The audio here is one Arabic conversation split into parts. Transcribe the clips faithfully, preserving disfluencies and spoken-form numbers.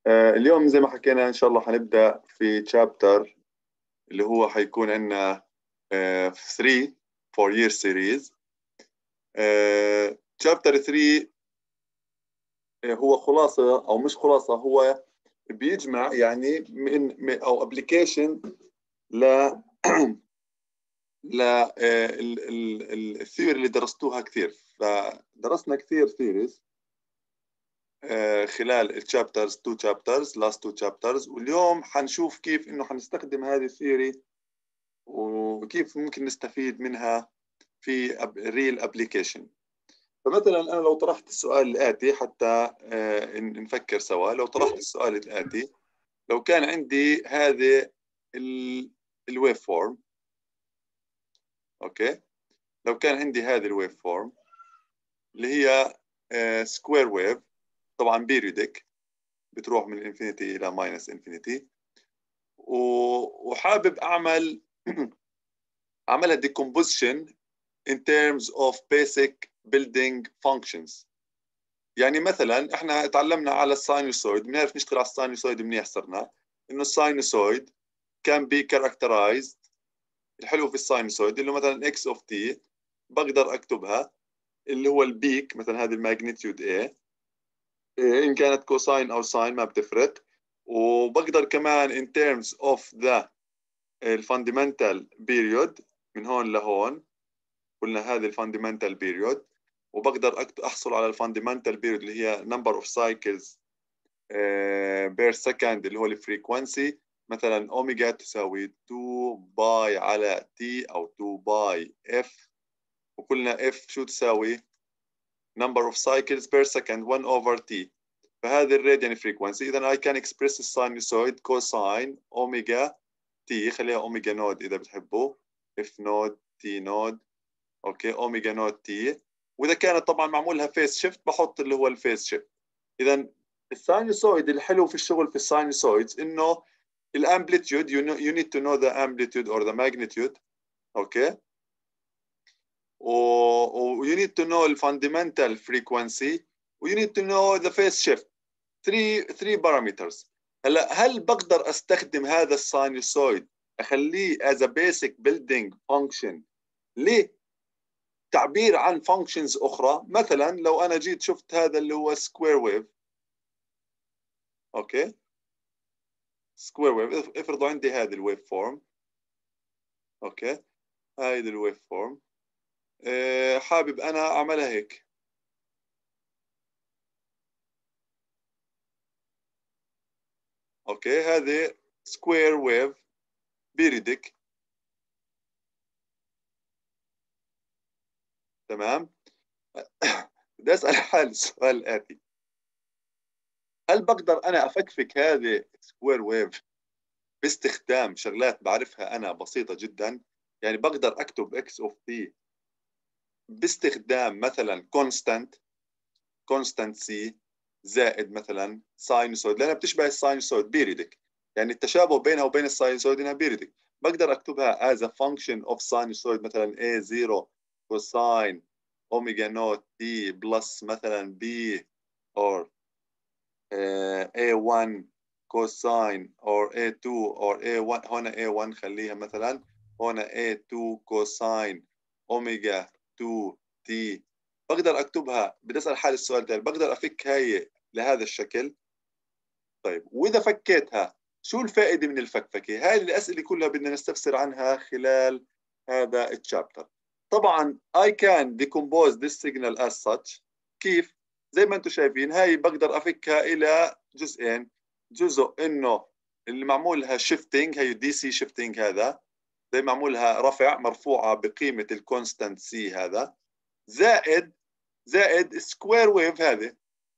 آه، اليوم زي ما حكينا إن شاء الله حنبدأ في تشابتر اللي هو حيكون عندنا ثلاثة four year series. تشابتر ثلاثة هو خلاصة أو مش خلاصة، هو بيجمع يعني من من- أو ابلكيشن ل ل الثيوري اللي درستوها كثير. فدرسنا كثير ثيوريز خلال الشابترز تو شابترز لاست تو شابترز، واليوم حنشوف كيف انه حنستخدم هذه الثيوري وكيف ممكن نستفيد منها في ريل ابليكيشن. فمثلا انا لو طرحت السؤال الاتي حتى نفكر سوا، لو طرحت السؤال الاتي: لو كان عندي هذه الويف فورم، اوكي، لو كان عندي هذه الويف فورم اللي هي سكوير ويف، طبعا بيريودك بتروح من انفينيتي الى ماينس انفينيتي، وحابب اعمل اعملها decomposition in terms of basic building functions. يعني مثلا احنا تعلمنا على الساينوسويد، بنعرف نشتغل على الساينوسويد منيح، صرنا انه الساينوسويد can be characterized. الحلو في الساينوسويد اللي مثلا x of t بقدر اكتبها اللي هو البيك، مثلا هذه الماجنتيود A، إن كانت كوساين أو ساين ما بتفرق. وبقدر كمان in terms of the fundamental period من هون لهون، قلنا هذه الفاندمنتال بيريود، وبقدر أحصل على الفاندمنتال بيريود اللي هي number of cycles per second اللي هو الفريكونسي. مثلا أوميجا تساوي تو باي على تي أو تو باي اف، وقلنا اف شو تساوي؟ number of cycles per second one over t. فهذه الراديان فريكونسي. إذا I can express the sinusoid cosine أوميجا t، خليها أوميجا نود إذا بتحبوا، f نود t نود، أوكي، أوميجا نود t. وإذا كانت طبعا معمول لها فيس شيفت بحط اللي هو الفيس شيفت. إذا الساينوسويد الحلو في الشغل في الساينوسويدز إنه الامبليتيود you, know, you need to know the amplitude or the magnitude، أوكي، و you need to know the fundamental frequency و you need to know the phase shift. three three parameters. هلا هل بقدر استخدم هذا الساينوسويد اخليه as a basic building function لتعبير عن functions اخرى؟ مثلا لو انا جيت شفت هذا اللي هو square wave، اوكي، square wave، افرضوا عندي هذه الويف فورم، اوكي، هذه الويف فورم، أه حابب انا اعملها هيك، اوكي، هذه سكوير ويف بيريدك، تمام. بدي اسال حالي السؤال الاتي: هل بقدر انا افكفك هذه سكوير ويف باستخدام شغلات بعرفها انا بسيطه جدا؟ يعني بقدر اكتب اكس اوف تي باستخدام مثلا كونستانت كونستانت سي زائد مثلا ساينوسويد، لانها بتشبه الساينوسويد بيريدك، يعني التشابه بينها وبين الساينوسويد انها بيريدك. بقدر اكتبها as a function of sinusoid، مثلا A zero cosine اوميجا نوت تي بلس مثلا B or uh, A one cosine or A two or A one. هنا A one خليها مثلا، هنا A two cosine اوميجا تو تي. بقدر اكتبها، بدي اسال حالي السؤال ده، بقدر افك هاي لهذا الشكل؟ طيب واذا فكيتها شو الفائده من الفكفكه؟ هاي الاسئله كلها بدنا نستفسر عنها خلال هذا الشابتر. طبعا I can decompose this signal as such. كيف؟ زي ما انتم شايفين هاي بقدر افكها الى جزئين: جزء انه اللي معمول لها شيفتنج، هي دي سي شيفتنج، هذا زي معمول لها رفع، مرفوعه بقيمه الكونستانت سي هذا، زائد زائد سكوير ويف هذه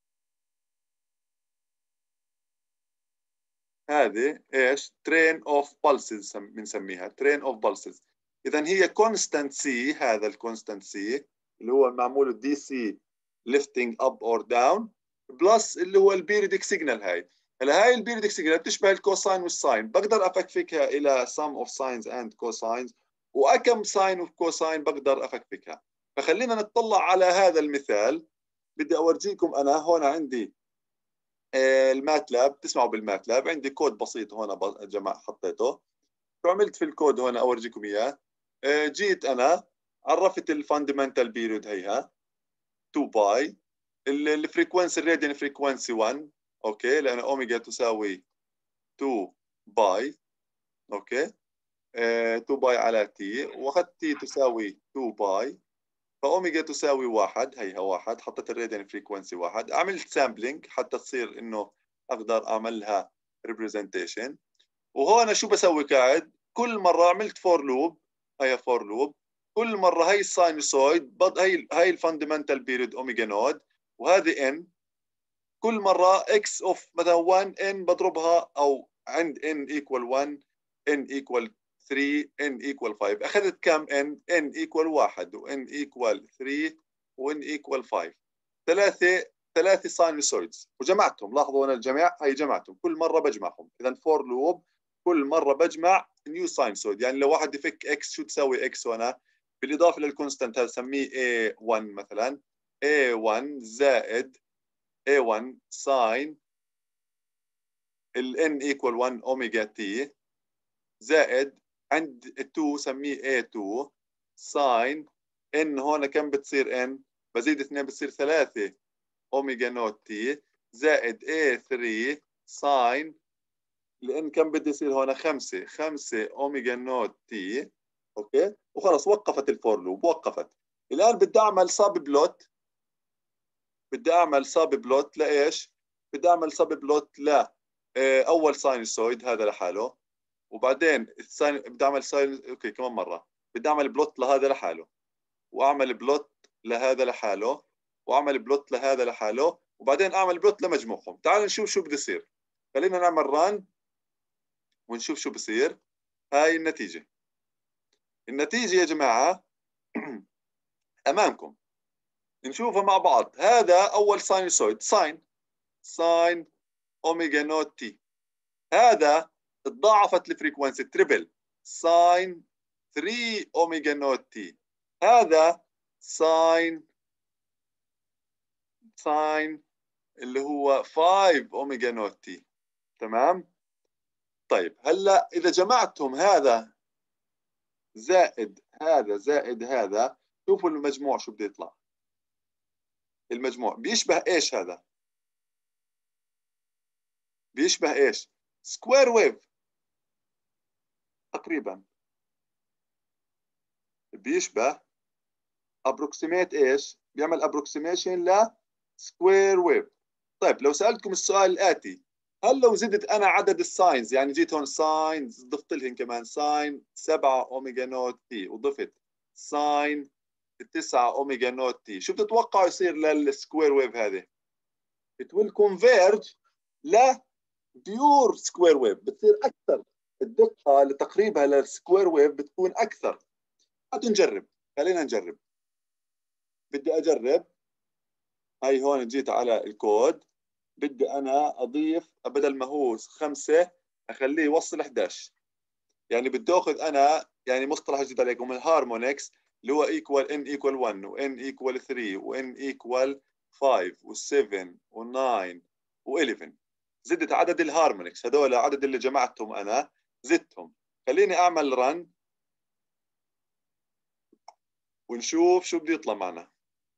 هذه ايش؟ ترين اوف بالسز بنسميها، ترين اوف بالسز. اذا هي كونستانت سي، هذا الكونستانت سي اللي هو معمول الدي سي ليفتنج اب اور داون، بلس اللي هو البيريدك سيجنال. هاي هلا هاي البيريدك سيجنال بتشبه الكوساين والساين، بقدر افكفكها الى sum of sines and cosines، واكم ساين وكوساين بقدر افكفكها. فخلينا نطلع على هذا المثال. بدي اورجيكم انا هون عندي الماتلاب، تسمعوا بالماتلاب. عندي كود بسيط هون يا جماعه حطيته. شو عملت في الكود هون اورجيكم اياه. جيت انا عرفت الفاندمنتال بيريود هيها تو باي، الفريكونسي الراديان فريكونسي واحد، اوكي، لان اوميجا تساوي تو باي، اوكي، تو باي على تي، واخذت تي تساوي تو باي، فاوميجا تساوي واحد، هيها واحد، حطيت الراديان فريكونسي واحد، عملت سامبلينج حتى تصير انه اقدر اعملها ريبريزنتيشن. وهون شو بسوي قاعد؟ كل مره عملت فور لوب، هي فور لوب، كل مره هي الساينوسويد بض هي هي الفاندمنتال بيريد اوميجا نود، وهذه ان، كل مره اكس اوف مثلا واحد ان بضربها، او عند n equal واحد، n equal ثلاثة، n equal خمسة، اخذت كم n؟ n equal واحد، و n equal ثلاثة، و n equal خمسة، ثلاثه ثلاثه ساينوسويدز، وجمعتهم. لاحظوا هنا الجمع، هي جمعتهم كل مره بجمعهم. اذا فور لوب كل مره بجمع نيو ساينوسويد. يعني لو واحد يفك اكس، شو تساوي اكس هنا؟ بالاضافه للكونستنت هذا سميه إيه واحد مثلا، إيه واحد زائد إيه واحد ساين ال n equal واحد اوميجا تي، زائد عند اثنين سميه إيه اثنين ساين n، هون كم بتصير n؟ بزيد اثنين بتصير ثلاثة اوميجا نوت تي، زائد إيه ثلاثة ساين لان كم بده يصير هون؟ خمسة، خمسة اوميجا نوت تي، اوكي، وخلص وقفت الفور لوب، وقفت. الان بدي اعمل سب بلوت، بدي اعمل سب بلوت لايش؟ بدي اعمل سب بلوت ل اول ساينوسويد هذا لحاله، وبعدين الثاني بدي اعمل ساين، اوكي كمان مره بدي اعمل بلوت لهذا لحاله، واعمل بلوت لهذا لحاله، واعمل بلوت لهذا لحاله، وبعدين اعمل بلوت لمجموعهم. تعالوا نشوف شو بده يصير. خلينا نعمل ران ونشوف شو بصير. هاي النتيجه. النتيجه يا جماعه امامكم، نشوفها مع بعض. هذا اول ساينوسويد، ساين ساين اوميجا نوت تي، هذا تضاعفت الفريكونسي تريبل، ساين ثلاثة اوميجا نوت تي، هذا ساين ساين اللي هو خمسة اوميجا نوت تي. تمام؟ طيب هلا اذا جمعتهم هذا زائد هذا زائد هذا، شوفوا المجموع شو بده يطلع. المجموع بيشبه ايش هذا؟ بيشبه ايش؟ سكوير ويف تقريبا، بيشبه ابروكسيميت ايش؟ بيعمل ابروكسيميشن ل سكوير ويف. طيب لو سألتكم السؤال الآتي، هل لو زدت أنا عدد الساينز، يعني جيت هون ساينز ضفت لهم كمان ساين سبعة أوميجا نوت تي، وضفت ساين تسعة أوميجا نوت تي، شو بتتوقعوا يصير للسكوير ويف هذه؟ it will converge ل بيور سكوير ويف، بتصير أكثر الدقة لتقريبها للسكوير ويف بتكون أكثر. هاتوا نجرب، خلينا نجرب. بدي أجرب. هاي هون جيت على الكود، بدي انا اضيف بدل ما هو خمسة اخليه يوصل احد عشر. يعني بدي اخذ انا يعني مصطلح جديد عليكم، الهارمونكس اللي هو ايكوال ان ايكوال واحد، وان ايكوال ثلاثة، وان ايكوال خمسة، و7، و9، و11. زدت عدد الهارمونكس هذول، عدد اللي جمعتهم انا زدتهم. خليني اعمل رن ونشوف شو بده يطلع معنا.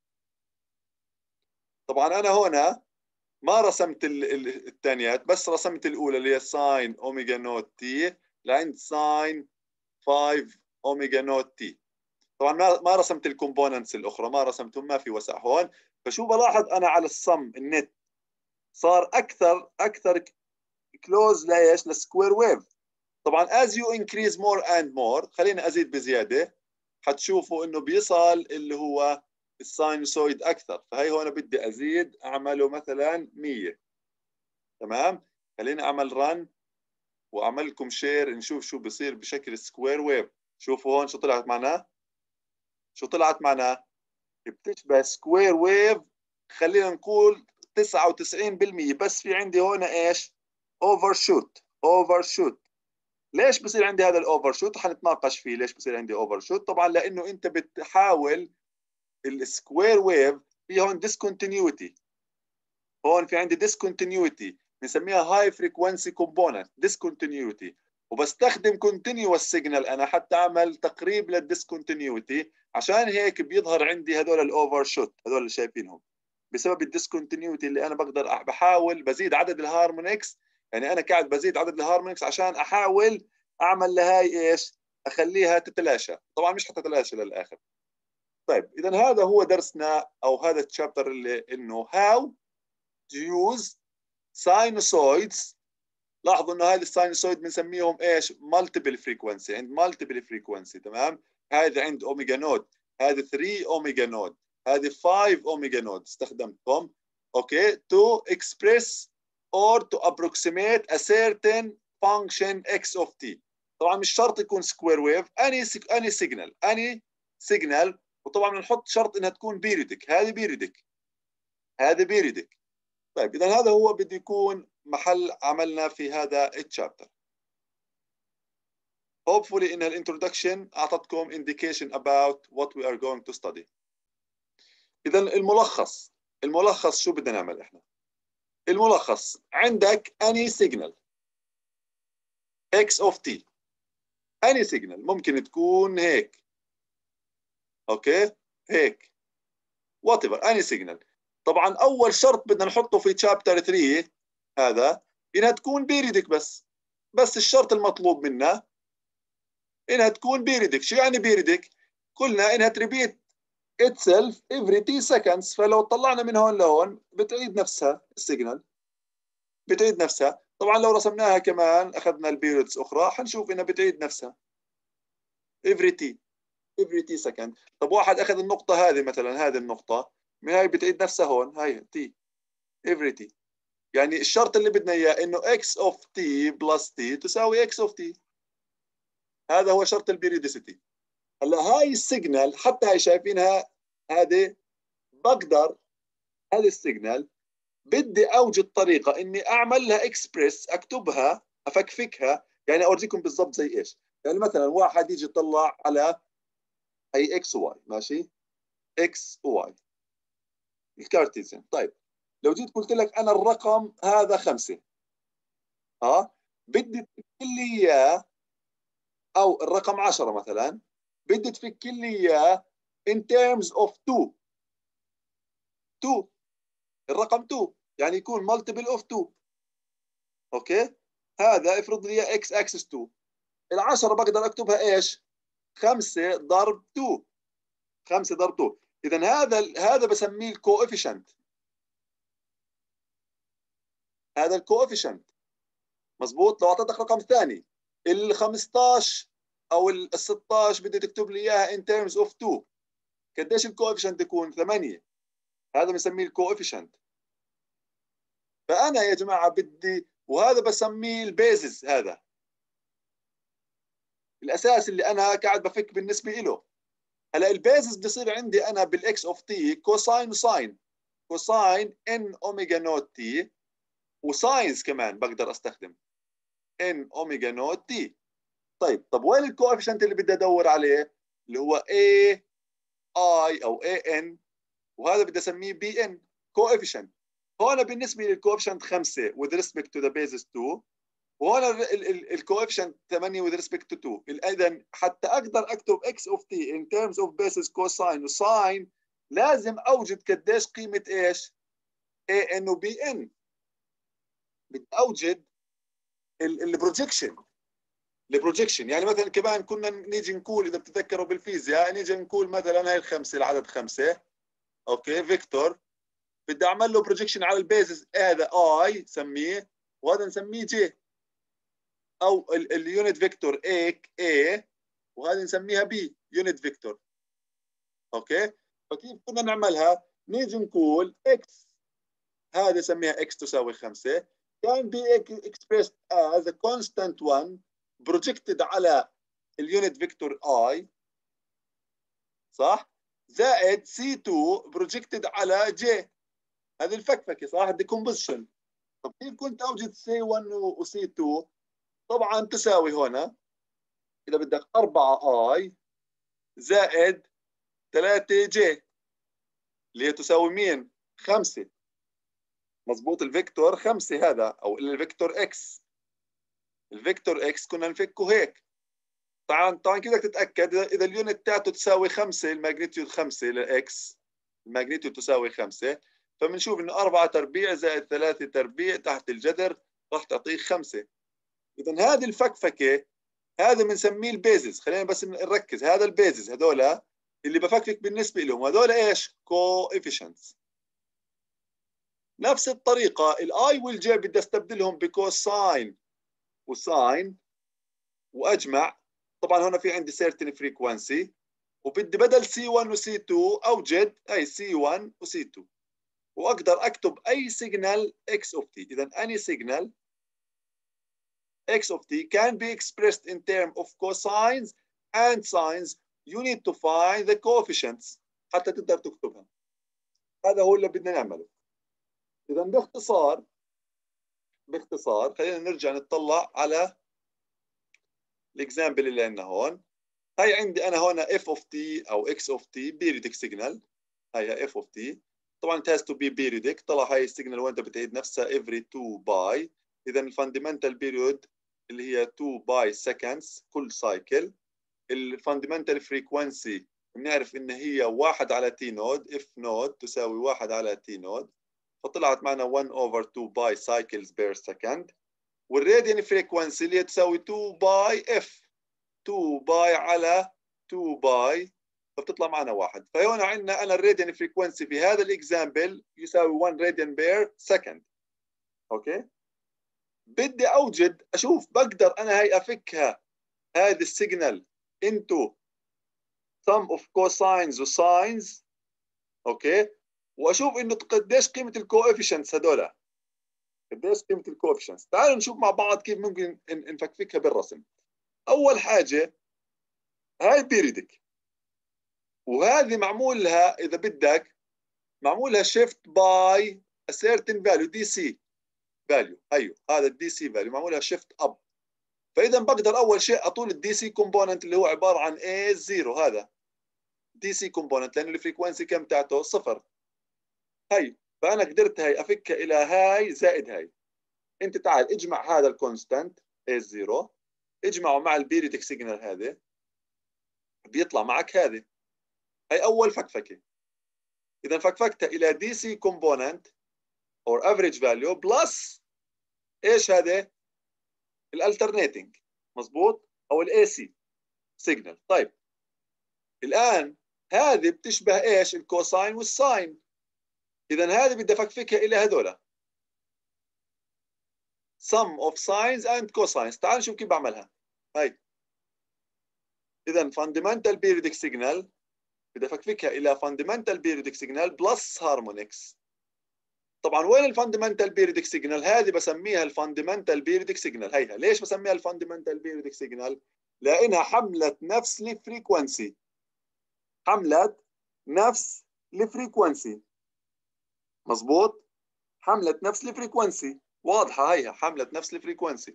طبعا انا هنا ما رسمت الثانيات، بس رسمت الاولى اللي هي ساين اوميجا نوت تي لعند ساين خمسة اوميجا نوت تي. طبعا ما رسمت الكومبوننتس الاخرى، ما رسمتهم، ما في وسع هون. فشو بلاحظ انا على الصم النت؟ صار اكثر اكثر كلوز لايش؟ للسكوير ويف. طبعا as you increase more and more، خلينا ازيد بزياده، حتشوفوا انه بيصل اللي هو الساينوسويد اكثر. فهي هون بدي ازيد اعمله مثلا مية. تمام؟ خليني اعمل رن واعمل لكم شير نشوف شو بصير بشكل سكوير ويف. شوفوا هون شو طلعت معنا، شو طلعت معنا؟ بتشبه سكوير ويف، خلينا نقول تسعة وتسعين بالمية. بس في عندي هون ايش؟ اوفر شوت، اوفر شوت. ليش بصير عندي هذا الاوفر شوت؟ حنتناقش فيه ليش بصير عندي اوفر شوت. طبعا لانه انت بتحاول السكوير ويف، في هون ديسكونتينيوتي، هون في عندي discontinuity بنسميها high frequency component discontinuity، وبستخدم continuous signal انا حتى اعمل تقريب للديسكونتينيوتي، عشان هيك بيظهر عندي هذول الاوفر شوت هذول اللي شايفينهم بسبب الديسكونتينيوتي اللي انا بقدر بحاول بزيد عدد الهارمونكس. يعني انا قاعد بزيد عدد الهارمونكس عشان احاول اعمل لهاي ايش؟ اخليها تتلاشى، طبعا مش حتتلاشى للاخر. طيب اذا هذا هو درسنا او هذا الشابتر اللي انه how to use sinusoids. لاحظوا انه هذه الساينوسويد بنسميهم ايش؟ مالتيبل فريكونسي، عند مالتيبل فريكونسي، تمام؟ هذا عند اوميجا نود، هذه ثلاثة اوميجا نود، هذه خمسة اوميجا نود استخدمتهم، اوكي، to express or to approximate a certain function x of t. طبعا مش شرط يكون سكوير ويف، اني اني سيجنال اني سيجنال، وطبعا بنحط شرط انها تكون بيريدك، هذه بيريدك هذه بيريدك. طيب اذا هذا هو بده يكون محل عملنا في هذا الشابتر. hopefully ان الانترودكشن اعطتكم indication about what we are going to study. اذا الملخص الملخص شو بدنا نعمل احنا؟ الملخص عندك any signal x of t، any signal ممكن تكون هيك، اوكي، هيك whatever any signal. طبعا اول شرط بدنا نحطه في شابتر ثلاثة هذا انها تكون بيريدك، بس بس الشرط المطلوب منا انها تكون بيريدك. شو يعني بيريدك؟ قلنا انها تريبيت itself every t seconds، فلو طلعنا من هون لهون بتعيد نفسها السيجنال، بتعيد نفسها. طبعا لو رسمناها كمان اخذنا البيريدز اخرى حنشوف انها بتعيد نفسها every t every t second. طب واحد اخذ النقطة هذه مثلا، هذه النقطة من هاي بتعيد نفسها هون، هاي t every t. يعني الشرط اللي بدنا اياه انه x of t plus t تساوي x of t، هذا هو شرط البيريديسيتي. هلا هاي السيجنال حتى هاي شايفينها هذه، بقدر هذه السيجنال بدي اوجد طريقه اني اعمل لها اكسبريس، اكتبها افكفكها. يعني اورجيكم بالضبط زي ايش. يعني مثلا واحد يجي يطلع على هي اكس واي، ماشي، اكس واي الكارتيزيان. طيب لو جيت قلت لك انا الرقم هذا خمسة، ها، بدي تفك لي اياه، او الرقم عشرة مثلا بدي تفك لي اياه in terms of two two الرقم two، يعني يكون multiple of two، اوكي. هذا افرض لي x axis two، العشرة بقدر اكتبها ايش؟ خمسة ضرب two، خمسة ضرب two. اذا هذا هذا بسميه الكوفيشنت، هذا الكوفيشنت مزبوط. لو اعطيتك رقم ثاني ال خمستاشر او ال ستاشر بدي تكتب لي اياها in terms of two، قديش الكوفيشنت يكون؟ ثمانية، هذا بسميه الكوفيشنت. فانا يا جماعه بدي، وهذا بسميه البيزز، هذا الاساس اللي انا قاعد بفك بالنسبه له. هلا البيزز بصير عندي انا بالاكس اوف تي كوساين وساين، كوساين ان اوميجا نوت تي، وساينز كمان بقدر استخدم ان اوميجا نوت تي. طيب طب وين الكوفيشنت اللي بدي ادور عليه؟ اللي هو اي اي او اي ان، وهذا بدي اسميه بي ان كوفيشنت. هون بالنسبه للكوفيشنت خمسة with respect to the basis two، وهون الكوفيشنت ثمانية with respect to two. اذا حتى اقدر اكتب x of t in terms of basis cosine وساين لازم اوجد قديش قيمه ايش؟ a n و b n. بدي اوجد البروجيكشن، البروجيكشن. يعني مثلا كمان كنا نيجي نقول اذا بتتذكروا بالفيزياء، نيجي نقول مثلا هاي الخمسه، العدد خمسه، اوكي، فيكتور، بدي اعمل له بروجيكشن على البيزس، هذا اي سميه وهذا نسميه جي، او اليونت فيكتور اي اي وهذه نسميها بي يونت فيكتور، اوكي. فكيف كنا نعملها؟ نيجي نقول اكس، هذا سميها اكس تساوي خمسة، كان بي expressed as a constant one projected على اليونت فيكتور اي، صح، زائد سي تو projected على جي، هذه الفكفكه، صح، الديكومبوزيشن. طب كيف كنت اوجد سي واحد وسي تو؟ طبعا تساوي هنا اذا بدك أربعة اي زائد ثلاثة جي اللي هي تساوي مين؟ خمسة. مظبوط. الفيكتور خمسة هذا، او الفيكتور اكس، الفيكتور اكس كنا نفكه هيك. طبعا طبعا كيف بدك تتاكد؟ اذا اليونت تاعته تساوي خمسة، الماجنتيود خمسة للاكس، الماجنتيود تساوي خمسة، فبنشوف انه أربعة تربيع زائد ثلاثة تربيع تحت الجذر راح تعطيك خمسة. اذا هذه الفكفكه هذا بنسميه البيزز. خلينا بس نركز، هذا البيزز هذول اللي بفكفك بالنسبه لهم هذول ايش؟ كوفيشنتس. نفس الطريقه الاي والجي بدي استبدلهم بكوساين وساين واجمع. طبعا هنا في عندي سيرتن فريكوانسي، وبدي بدل سي واحد وسي اثنين اوجد اي سي واحد وسي اثنين، واقدر اكتب اي سيجنال اكس اوف تي. اذا اني سيجنال x of t can be expressed in terms of cosines and sines. You need to find the coefficients حتى تقدر تكتبها. هذا هو اللي بدنا نعمله. إذا باختصار باختصار خلينا نرجع نطلع على الاكزامبل اللي عندنا هون. هاي عندي أنا هون f of t أو x of t periodic signal. هاي f of t. طبعا it has to be periodic. طلع هاي السيجنال وأنت بتعيد نفسها every two باي. إذا الفاندمنتال بيريود اللي هي two باي seconds كل سايكل. الفاندمنتال فريكوانسي بنعرف ان هي واحد على تي نود، اف نود تساوي واحد على تي نود، فطلعت معنا واحد over two باي cycles per second. والراديان فريكوانسي اللي هي تساوي two باي اف، two باي على two باي، فبتطلع معنا واحد. فهون عندنا انا الراديان فريكوانسي في هذا الاكزامبل يساوي واحد راديان بير سكند. اوكي، بدي اوجد اشوف بقدر انا هي افكها هذه السيجنال into sum of cosines وساينز. اوكي، واشوف انه قديش قيمه الكوفيشنتس هذول، قديش قيمه الكوفيشنتس. تعالوا نشوف مع بعض كيف ممكن نفكفكها بالرسم. اول حاجه هاي بيريدك، وهذه معمول لها اذا بدك معمول لها شيفت باي a certain value دي سي value. ايوه هذا الدي سي value معمول لها شيفت اب. فاذا بقدر اول شيء اطول الدي سي كومبوننت اللي هو عباره عن A زيرو، هذا دي سي كومبوننت لانه الفريكوانسي كم تاعته؟ صفر. هي فانا قدرت هي افكها الى هاي زائد هاي. انت تعال اجمع هذا الكونستانت A زيرو، اجمعه مع البيريدك سيجنال هذا، بيطلع معك هذه. هي اول فكفكه. اذا فكفكتها الى دي سي كومبوننت or average value بلس ايش هذا؟ الالترنيتنج، مظبوط، او الاي سي سيجنال. طيب الان هذه بتشبه ايش؟ الكوساين والساين. اذا هذه بدي افكفكها الى هذول sum of sines and cosines. تعال نشوف كيف بعملها. هاي اذا fundamental periodic signal بدي افكفكها الى fundamental periodic signal plus harmonics. طبعا وين الفاندمنتال بيريودك سيجنال؟ هذه بسميها الفاندمنتال بيريودك سيجنال. هيها ليش بسميها الفاندمنتال بيريودك سيجنال؟ لانها حملت نفس الفريكوانسي، حملت نفس الفريكوانسي، مظبوط، حملت نفس الفريكوانسي. واضحه هيها، حملت نفس الفريكوانسي.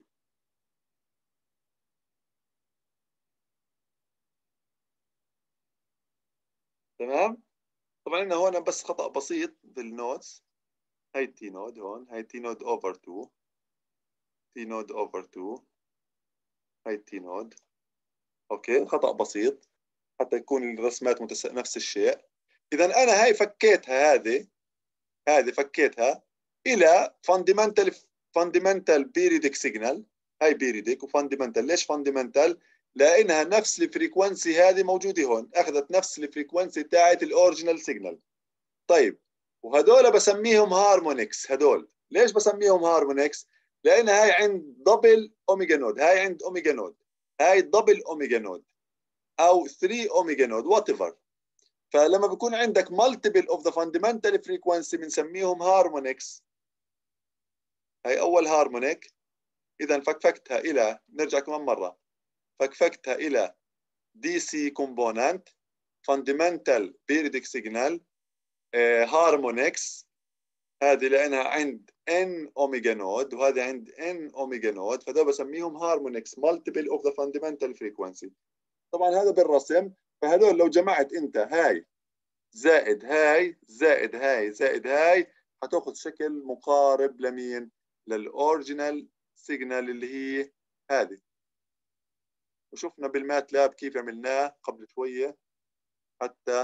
تمام. طبعا هنا هون بس خطأ بسيط بالنوتس. هاي تي نود هون، هاي تي نود اوفر تو، تي نود اوفر تو، هاي تي نود. اوكي، خطأ بسيط حتى يكون الرسمات متس... نفس الشيء. اذا انا هاي فكيتها، هذه هذه فكيتها الى فاندمنتال فاندمنتال بيريدك سيجنال. هاي بيريدك وفاندمنتال. ليش فاندمنتال؟ لانها نفس الفريكوانسي هذه موجوده هون، اخذت نفس الفريكوانسي تاعت الاوريجينال سيجنال. طيب وهدول بسميهم هارمونكس. هدول ليش بسميهم هارمونكس؟ لان هاي عند دبل اوميجا نود، هاي عند اوميجا نود، هاي دبل اوميجا نود او ثلاثة اوميجا نود وات ايفر. فلما بيكون عندك multiple of the fundamental frequency بنسميهم هارمونكس. هاي اول هارمونيك. اذا فكفكتها الى، نرجع كمان مره، فكفكتها الى دي سي كومبوننت fundamental periodic signal هارمونكس. هذه لانها عند n اوميجا نود وهذه عند n اوميجا نود، فده بسميهم هارمونكس multiple of the fundamental frequency. طبعا هذا بالرسم. فهذول لو جمعت انت هاي زائد هاي زائد هاي زائد هاي هتاخذ شكل مقارب لمين؟ للاوريجينال سيجنال اللي هي هذه. وشفنا بالماتلاب كيف عملناه قبل شويه حتى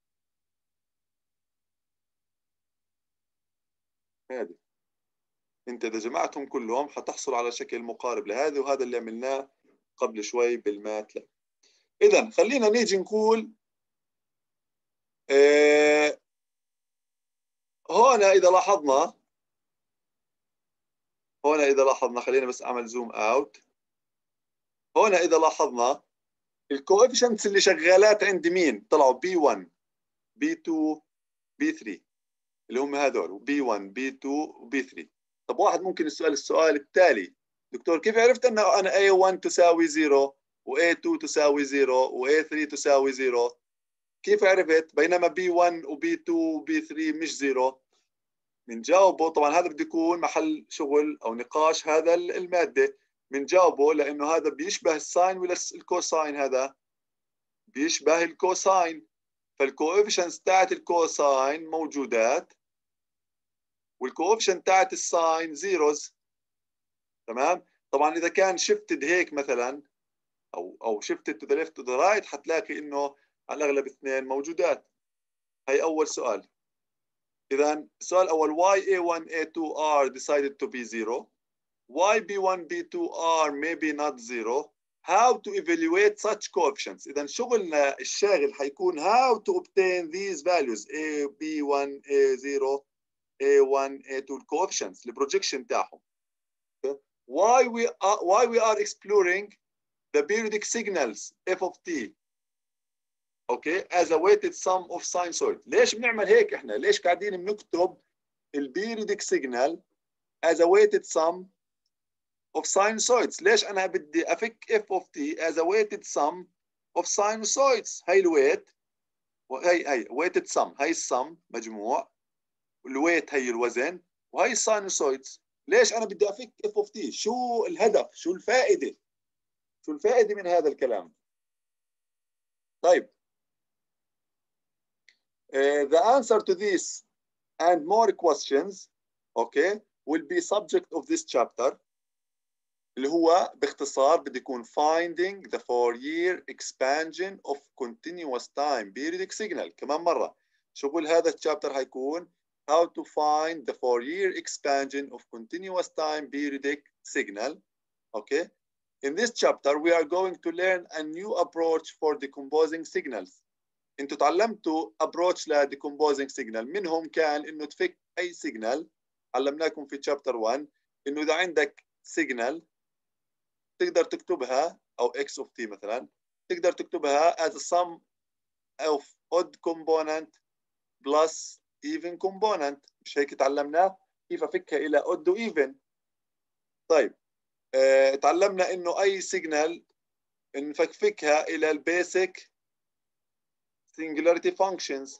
هذه. انت اذا جمعتهم كلهم حتحصل على شكل مقارب لهذا، وهذا اللي عملناه قبل شوي بالماتلاب. اذا خلينا نيجي نقول اه هنا اذا لاحظنا هنا اذا لاحظنا خلينا بس اعمل زوم اوت. هنا اذا لاحظنا الكوفيشنتس اللي شغالات عند مين؟ طلعوا بي واحد بي اثنين بي ثلاثة اللي هم هذول، بي واحد بي اثنين وبي ثلاثة. طب واحد ممكن يسأل السؤال التالي: دكتور كيف عرفت ان انا إيه واحد تساوي صفر و إيه اثنين تساوي صفر و إيه ثلاثة تساوي صفر؟ كيف عرفت بينما بي واحد وبي اثنين وبي ثلاثة مش صفر؟ بنجاوبه طبعا، هذا بده يكون محل شغل او نقاش هذا الماده. بنجاوبه لانه هذا بيشبه الساين ولا الكوساين؟ هذا بيشبه الكوساين، فالكوفيشنتس تاعت الكوساين موجودات والكوفيشنت تاعت الساين زيروز. تمام. طبعا اذا كان شفتد هيك مثلا او او شفتد تو ذا ليفت تو ذا رايت حتلاقي انه على الاغلب اثنين موجودات. هي اول سؤال. اذا السؤال الاول: why إيه واحد إيه اثنين are decided to be zero? why بي واحد بي اثنين are maybe not zero? how to evaluate such coefficients. اذا شغلنا الشاغل حيكون how to obtain these values A بي واحد إيه صفر إيه واحد إيه اثنين coefficients البروجكشن تاعهم. why we are why we are exploring the periodic signals f of t okay as a weighted sum of sinusoid. ليش بنعمل هيك احنا؟ ليش قاعدين بنكتب البيريودك سيجنال as a weighted sum of sinusoids؟ ليش انا بدي افك f of t as a weighted sum of sinusoids؟ هي الويت وهي هي weighted sum، هي السم مجموع، الويت هي الوزن، وهي الساينوسويدز. ليش انا بدي افك f of t؟ شو الهدف؟ شو الفائده؟ شو الفائده من هذا الكلام؟ طيب uh, the answer to this and more questions okay will be subject of this chapter اللي هو باختصار بده يكون finding the Fourier expansion of continuous time periodic signal. كمان مرة شو بقول هذا الشابتر هيكون how to find the Fourier expansion of continuous time periodic signal. Okay. In this chapter we are going to learn a new approach for decomposing signals. انتوا تعلمتوا approach ل decomposing signal، منهم كان انه تفك اي signal. علمناكم في chapter واحد انه اذا عندك signal تقدر تكتبها او x of t مثلا، تقدر تكتبها as a sum of odd component plus even component. مش هيك تعلمناه؟ كيف افكها الى odd و even. طيب اه تعلمنا انه اي signal نفكفكها الى البيسك singularity functions،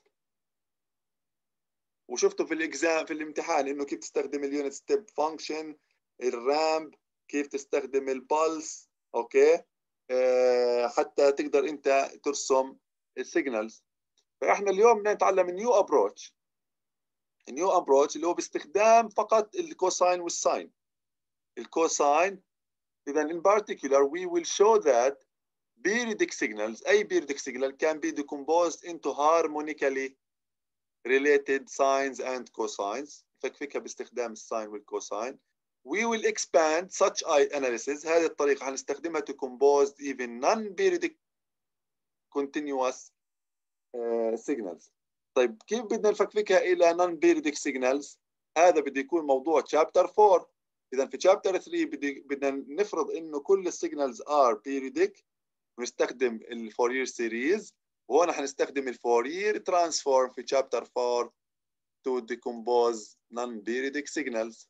وشفتوا في الاكزام في الامتحان انه كيف تستخدم اليونت ستيب فانكشن، الرامب، كيف تستخدم البلس. اوكي أه حتى تقدر انت ترسم السيجنالز. فاحنا اليوم بدنا نتعلم نيو ابروتش. النيو ابروتش اللي هو باستخدام فقط الكوساين والساين. الكوساين اذا in particular we will show that periodic signals اي periodic signal can be decomposed into harmonically related sines and cosines. فكفكها باستخدام الساين والكوساين. We will expand such analysis. هذه الطريقة هنستخدمها to compose even non-periodic continuous uh, signals. طيب كيف بدنا نفكفكها إلى non-periodic signals؟ هذا بده يكون موضوع chapter four. إذا في chapter three بدنا نفرض إنه كل السيجنالز are periodic ونستخدم الفورير سيريز، وهون حنستخدم الفورير ترانسفورم في chapter four to decompose non-periodic signals.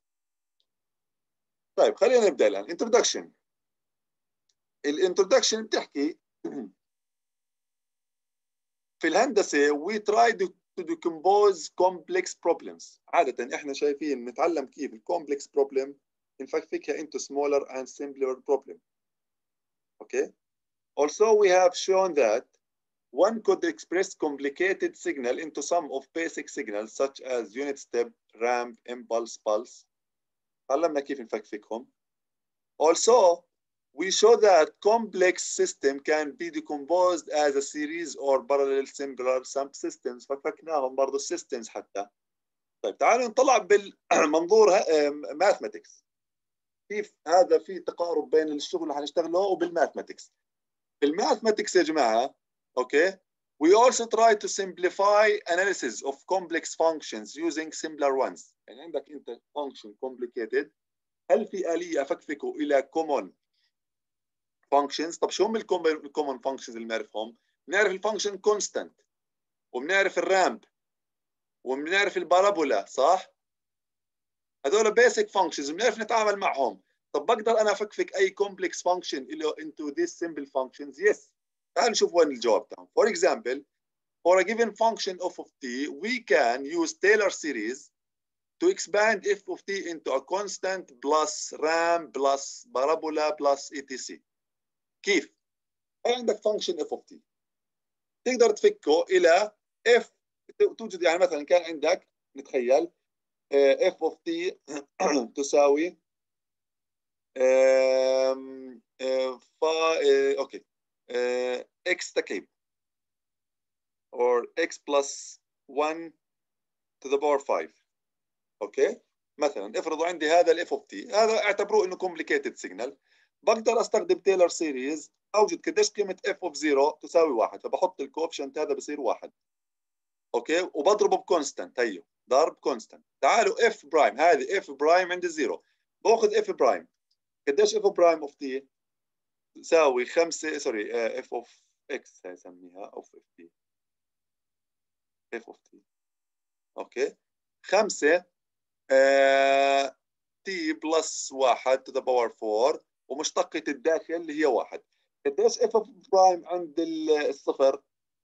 طيب خلينا نبدأ الآن. introduction. الانترودكشن بتحكي في الهندسة we try to decompose complex problems. عادة احنا شايفين نتعلم كيف الكومبلكس problem نفكفكها into smaller and simpler problem. Okay. Also we have shown that one could express complicated signal into sum of basic signals such as unit step, ramp, impulse, pulse. تعلمنا كيف نفكفكهم. Also, we show that complex system can be decomposed as a series or parallel similar subsystems. فكفكناهم برضه systems حتى. طيب تعالوا نطلع بالمنظور mathematics. كيف هذا في تقارب بين الشغل اللي حنشتغله وبالماثماتكس. بالماثماتكس يا جماعة اوكي we also try to simplify analysis of complex functions using simpler ones. يعني عندك انت function complicated، هل في آلية افكفكه الى common functions؟ طب شو هم الcommon functions اللي بنعرفهم؟ بنعرف الفانكشن constant، وبنعرف الرامب، وبنعرف البارابولا، صح؟ هذول basic functions بنعرف نتعامل معهم. طب بقدر انا افكفك اي complex function into these simple functions؟ yes. تعالوا نشوف وين الجواب تاعهم. For example, for a given function f of t, we can use Taylor series to expand f of t into a constant plus ramp plus parabola plus etc. كيف؟ عندك function f of t تقدر تفكه الى f توجد، يعني مثلا كان عندك نتخيل f of t تساوي فا اوكي x تكعيب or x plus one to the power five. اوكي مثلا افرضوا عندي هذا الاف اوف تي، هذا اعتبروه انه complicated signal. بقدر استخدم تايلر سيريز اوجد قديش قيمه اف اوف زيرو تساوي واحد، فبحط الكوفشنت هذا بصير واحد. اوكي وبضربه بكونستنت، هيو ضرب كونستنت. تعالوا اف برايم، هذه اف برايم عند الزيرو، باخذ اف برايم. قديش اف برايم اوف تي تساوي خمسة، سوري اف اوف اكس هسميها اوف اف تي، اف اوف تي اوكي خمسة آه تي بلس واحد to the power four، ومشتقة الداخل اللي هي واحد. قديش اف اوف برايم عند الصفر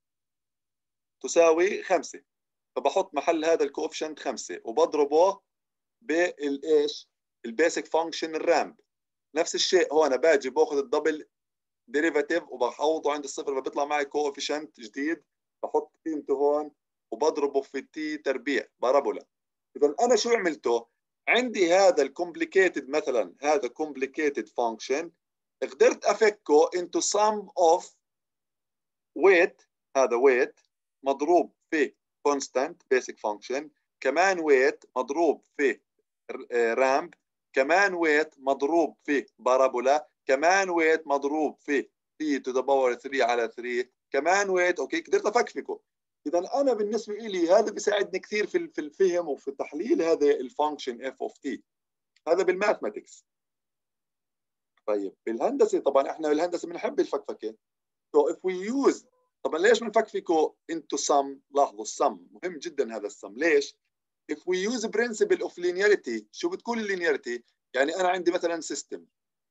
تساوي خمسة، فبحط محل هذا الكوفشنت خمسة وبضربه بالايش البيسك فانكشن الرامب. نفس الشيء هون باجي باخذ الدبل ديريفاتيف وبحوضه عند الصفر، فبيطلع معي كوفيشنت جديد، بحط قيمته هون وبضربه في تي تربيع بارابولا. اذا انا شو عملته؟ عندي هذا الكومبليكيتد، مثلا هذا كومبليكيتد فانكشن قدرت افكه into sum of weight، هذا weight مضروب في constant basic function، كمان weight مضروب في ramp، كمان weight مضروب في بارابولا، كمان weight مضروب في t to the power three على three، كمان weight. اوكي قدرت افكفكه. اذا انا بالنسبه لي هذا بيساعدني كثير في في الفهم وفي تحليل هذا الفانكشن اف اوف تي. هذا بالماثماتكس. طيب بالهندسه طبعا احنا بالهندسه بنحب الفكفكه. so if we use، طبعا ليش بنفكفكه into sum؟ لاحظوا السم مهم جدا، هذا السم ليش؟ if we use principle of linearity. شو بتكون اللينياريتي؟ يعني انا عندي مثلا سيستم،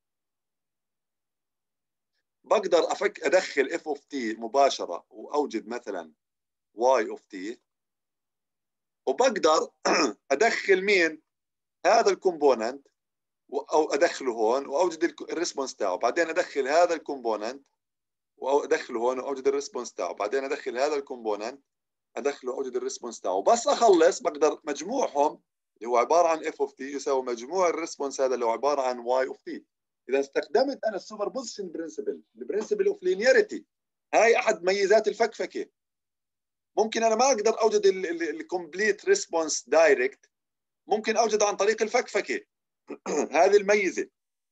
بقدر افك ادخل اف اوف تي مباشره واوجد مثلا واي اوف تي، وبقدر ادخل مين؟ هذا الكومبوننت او ادخله هون واوجد الريسبونس تاعه، بعدين ادخل هذا الكومبوننت وادخله هون واوجد الريسبونس تاعه، بعدين ادخل هذا الكومبوننت ادخله واوجد الريسبونس تاعه. بس اخلص بقدر مجموعهم اللي هو عباره عن اف اوف تي يساوي مجموع الريسبونس هذا اللي هو عباره عن واي اوف تي. اذا استخدمت انا السوبر بوزيشن برنسبل، البرنسبل اوف لينياريتي، هاي احد ميزات الفكفكه. ممكن انا ما اقدر اوجد الكومبليت ريسبونس دايركت، ممكن اوجد عن طريق الفكفكه. هذه الميزه.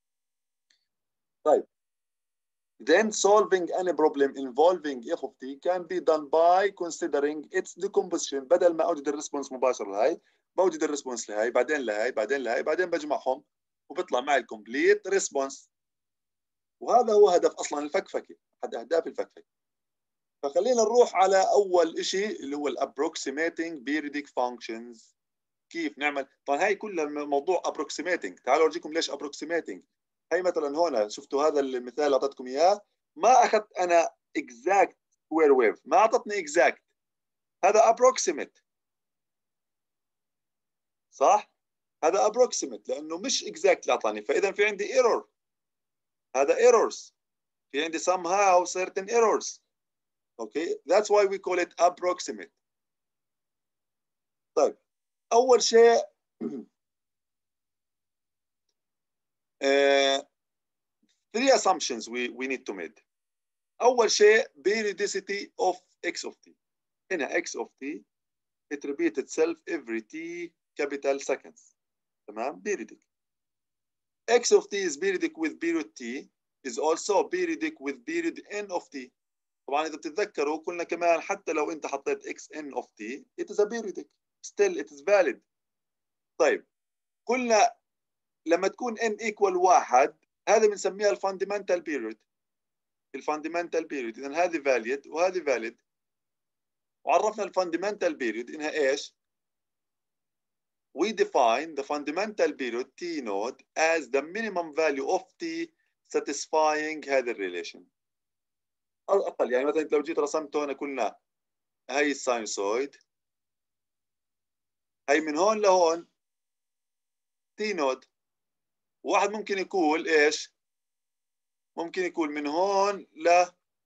طيب then solving any problem involving f of t can be done by considering its decomposition. بدل ما اوجد الريسبونس مباشره لهي، بوجد الريسبونس لهي، بعدين لهي، بعدين لهي، بعدين بجمعهم وبيطلع معي الكومبليت ريسبونس. وهذا هو هدف اصلا الفكفكه، احد اهداف الفكفكه. فخلينا نروح على اول شيء اللي هو الابروكسيميتنج بيريديك فانكشنز. كيف نعمل؟ طبعا هاي كلها موضوع ابروكسيميتنج. تعالوا اورجيكم ليش ابروكسيميتنج. هاي مثلا هون شفتوا هذا المثال اللي اعطيتكم اياه، ما اخذت انا exact square wave، ما اعطتني exact، هذا approximate، صح؟ هذا approximate لانه مش exact اللي اعطاني، فاذا في عندي error، هذا errors، في عندي somehow certain errors. Okay, that's why we call it approximate. طيب أول شيء uh, three assumptions we, we need to make. أول شيء periodicity of x of t. هنا x of t it repeats itself every t capital seconds. تمام؟ periodic. X of t is periodic with period t is also periodic with period n of t. طبعا إذا بتتذكروا قلنا كمان حتى لو أنت حطيت xn of t it is a periodic. Still it is valid. طيب قلنا لما تكون n equal واحد هذا بنسميها الفاندمنتال بيريود. الفاندمنتال بيريود إذا هذه valid وهذه valid. وعرفنا الفاندمنتال بيريود إنها إيش؟ We define the fundamental period t node as the minimum value of t satisfying هذا الريليشن. على الأقل يعني مثلا لو جيت رسمت هنا قلنا هاي الساينوسويد هاي من هون لهون t node. واحد ممكن يقول إيش؟ ممكن يقول من هون ل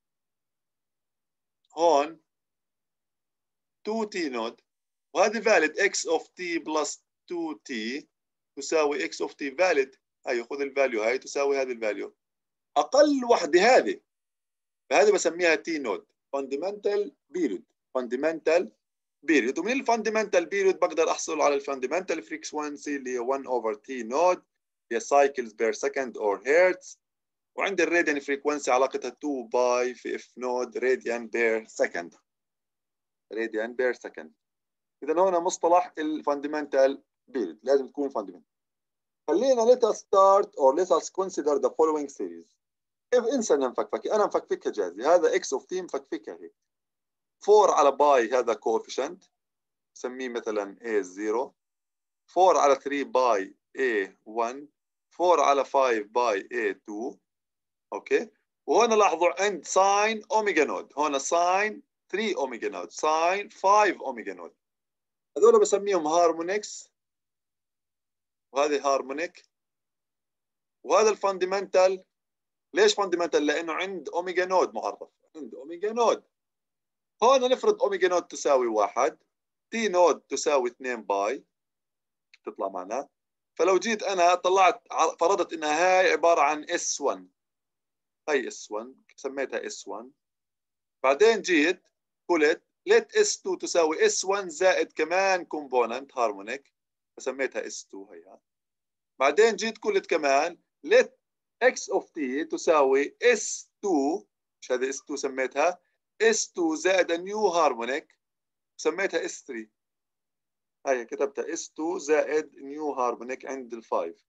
هون تو تي node وهذه valid x of t plus تو تي تساوي x of t valid. هاي خذ الفاليو هاي تساوي هذه الفاليو. أقل وحدة هذه فهذه بسميها t node fundamental period. fundamental period ومن الفاندمنتال period بقدر أحصل على الفاندمنتال frequency اللي هي one over t node هي cycles per second or hertz. وعند الراديان frequency علاقتها two باي في f node radian per second. radian per second. إذا هنا مصطلح الفاندمنتال period لازم تكون fundamental. خلينا let us start or let us consider the following series. if انسى انها مفكفكه انا مفكفكها جاهزه. هذا x of t مفكفكها هيك. four على باي هذا coefficient نسميه مثلا a zero. four على three باي a one. four على five باي a two. اوكي. وهنا لاحظوا عند ساين اوميجا نود هنا ساين three اوميجا نود ساين five اوميجا نود. هذول بسميهم هارمونكس وهذه هارمونيك. وهذا الفاندمنتال. ليش فاندمنتال؟ لانه عند اوميجا نود معرف عند اوميجا نود. هون نفرض اوميجا نود تساوي واحد تي نود تساوي اثنين باي تطلع معنا. فلو جيت انا طلعت فرضت انها هاي عباره عن اس واحد. هاي اس واحد سميتها اس واحد. بعدين جيت قلت let اس تو تساوي اس واحد زائد كمان كومبوننت هارمونيك فسميتها اس تو هيها. بعدين جيت قلت كمان let x of t تساوي اس تو مش هذه اس تو سميتها اس تو زائد نيو هارمونيك سميتها اس ثري. هاي كتبتها اس تو زائد نيو هارمونيك عند الفايف.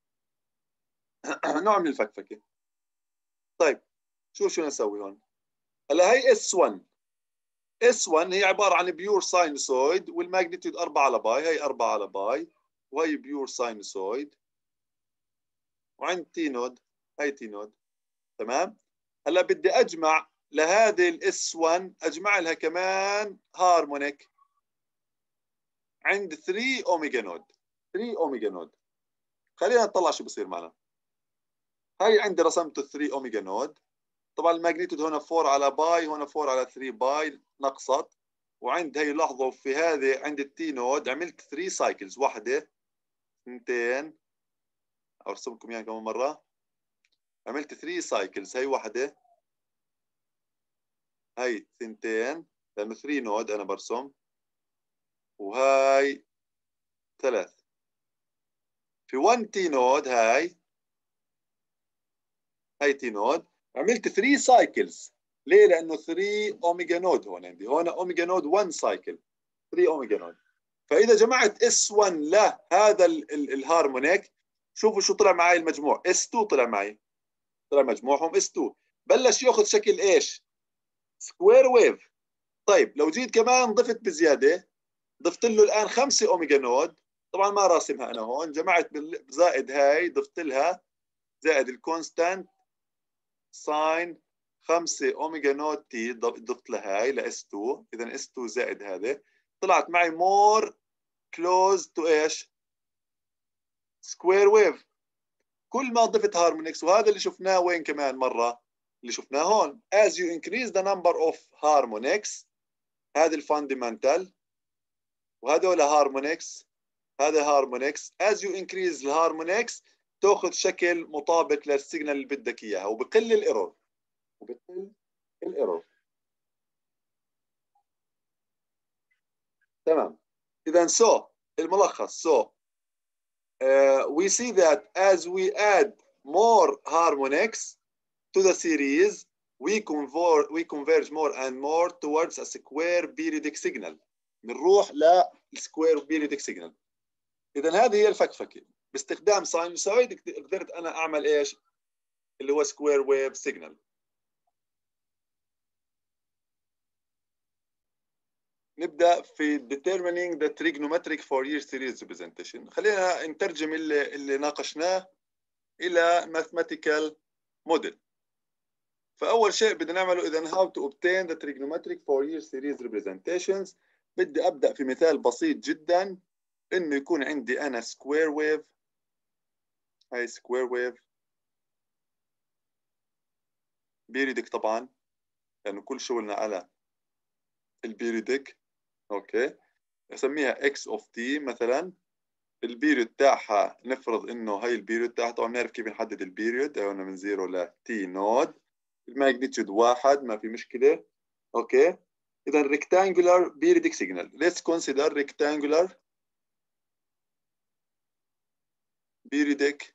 نوع من الفكفكه. طيب شوف شو نسوي هون. هلا هي اس واحد. اس واحد هي عباره عن بيور ساينوسويد والماجنتيود أربعة على باي. هي أربعة على باي وهي بيور ساينوسويد. وعند تي نود هي تي نود. تمام. هلا بدي اجمع لهذه الاس واحد اجمع لها كمان هارمونيك عند ثري اوميجا نود. ثري اوميجا نود. خلينا نطلع شو بصير معنا. هاي عندي رسمت ثري اوميجا نود. طبعا الماجنتيود هنا فور على باي هنا فور على ثري باي نقصت. وعند هي لاحظوا في هذه عند التي نود عملت ثري سايكلز. واحده اثنتين ارسم لكم اياها كمان مره. عملت ثري سايكلز. هي واحده هي ثنتين لانه ثري نود انا برسم. وهاي ثلاث. في واحد تي نود هاي هاي تي نود عملت ثري سايكلز. ليه؟ لانه ثري اوميجا نود هون عندي. هون اوميجا نود واحد سايكل ثري اوميجا نود. فاذا جمعت اس واحد لهذا الهارمونيك شوفوا شو طلع معي المجموع. اس تو طلع معي. طلع مجموعهم اس تو. بلش ياخذ شكل ايش؟ سكوير ويف. طيب لو جيت كمان ضفت بزياده ضفت له الان خمسة اوميجا نود. طبعا ما راسمها انا هون. جمعت زائد هاي ضفت لها زائد الكونستانت ساين خمسة اوميجا نود تي ضفت لها هاي لاس تو. اذا اس تو زائد هذا طلعت معي مور كلوز تو ايش؟ سكوير ويف. كل ما ضفت هارمونكس. وهذا اللي شفناه وين كمان مره اللي شفناه هون. as you increase the number of harmonics، هذا الفاندمنتال، وهذول هارمونكس، هذا هارمونكس. as you increase الهارمونكس تاخذ شكل مطابق للسيجنال اللي بدك اياها، وبقل الايرور، وبقل الايرور. تمام. اذا so الملخص so uh, we see that as we add more harmonics to the series we convert we converge more and more towards a square periodic signal. بنروح للسكوير periodic signal. اذا هذه هي الفكفكه. باستخدام ساينوسويد قدرت انا اعمل ايش؟ اللي هو سكوير ويف سيجنال. نبدا في determining the trigonometric Fourier series representation. خلينا نترجم اللي اللي ناقشناه الى mathematical model. فاول شيء بدنا نعمله اذا how to obtain the trigonometric Fourier series representations. بدي ابدا في مثال بسيط جدا، انه يكون عندي انا سكوير ويف، هاي سكوير ويف بيريدك طبعا لانه كل شغلنا على البيريدك. اوكي، اسميها اكس اوف تي مثلا. البيريود تاعها نفرض انه هي البيريود تاعها، طبعا بنعرف كيف نحدد البيريود، هون من زيرو ل تي نود. الماجنتيود واحد، ما في مشكله. اوكي، اذا rectangular periodic signal. Let's consider rectangular periodic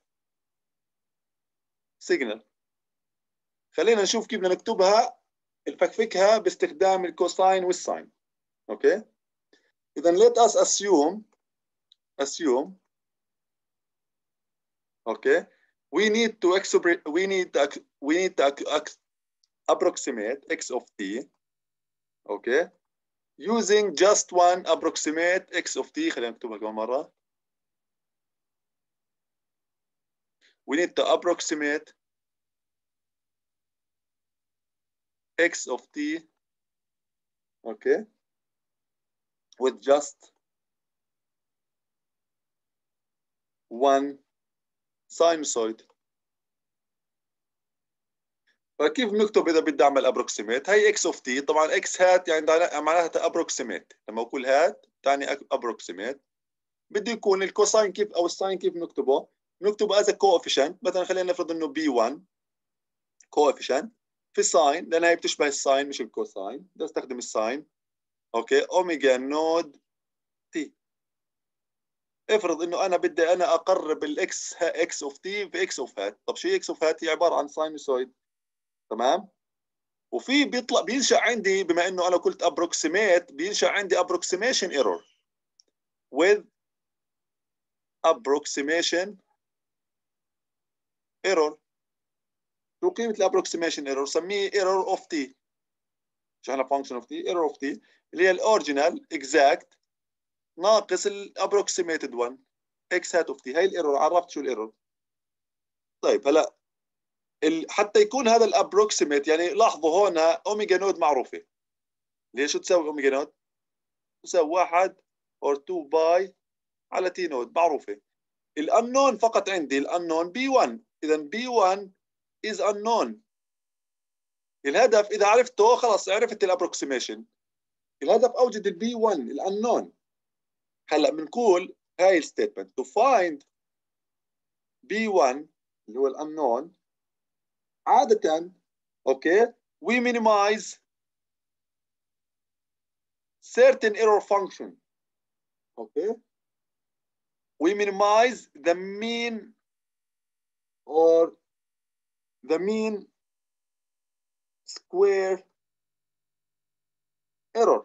signal. خلينا نشوف كيف بدنا نكتبها، نفكفكها باستخدام الكوساين والساين. اوكي، اذا let us assume assume okay we need to express we need to, we need to approximate x of t, okay, using just one approximate x of t. خلينا نكتبها كمان مرة. we need to approximate x of t, okay, with just one sinusoid. فكيف بنكتب اذا بدي اعمل ابروكسيميت؟ هي اكس اوف تي، طبعا اكس هات يعني معناتها ابروكسيميت. لما اقول هات ثاني ابروكسيميت، بده يكون الكوساين كيف او الساين كيف بنكتبه؟ بنكتبه از كوفيشنت. مثلا خلينا نفرض انه بي واحد كوفيشنت في ساين، لان هي بتشبه الساين مش الكوساين، بدي استخدم الساين. اوكي، اوميجا نود تي. افرض انه انا بدي انا اقرب الاكس اكس اوف تي في اكس اوف هات. طب شو اكس اوف هات؟ هي عباره عن ساينوسويد. تمام. وفي بيطلع بينشا عندي، بما انه انا قلت ابروكسيميت، بينشا عندي ابروكسيميشن ايرور with approximation error. شو قيمه الابروكسيميشن ايرور؟ سميه ايرور اوف تي. مش احنا فانكشن اوف تي، ايرور اوف تي اللي هي الاوريجينال اكزاكت ناقص الابروكسيميتد واحد اكس هات اوف تي. هي الايرور. عرفت شو الايرور؟ طيب هلا حتى يكون هذا الابروكسيميت، يعني لاحظوا هون اوميجا نود معروفه. ليش؟ شو تساوي اوميجا نود؟ تساوي واحد اور اتنين باي على تي نود، معروفه. الانون فقط عندي الانون بي واحد، اذا بي واحد is unknown. الهدف اذا عرفته خلاص عرفت الابروكسيميشن. الهدف اوجد البي واحد الانون. هلا بنقول هاي الستيتمنت to find بي واحد اللي هو الانون. عاده اوكي we minimize certain error function. okay we minimize the mean or the mean square error.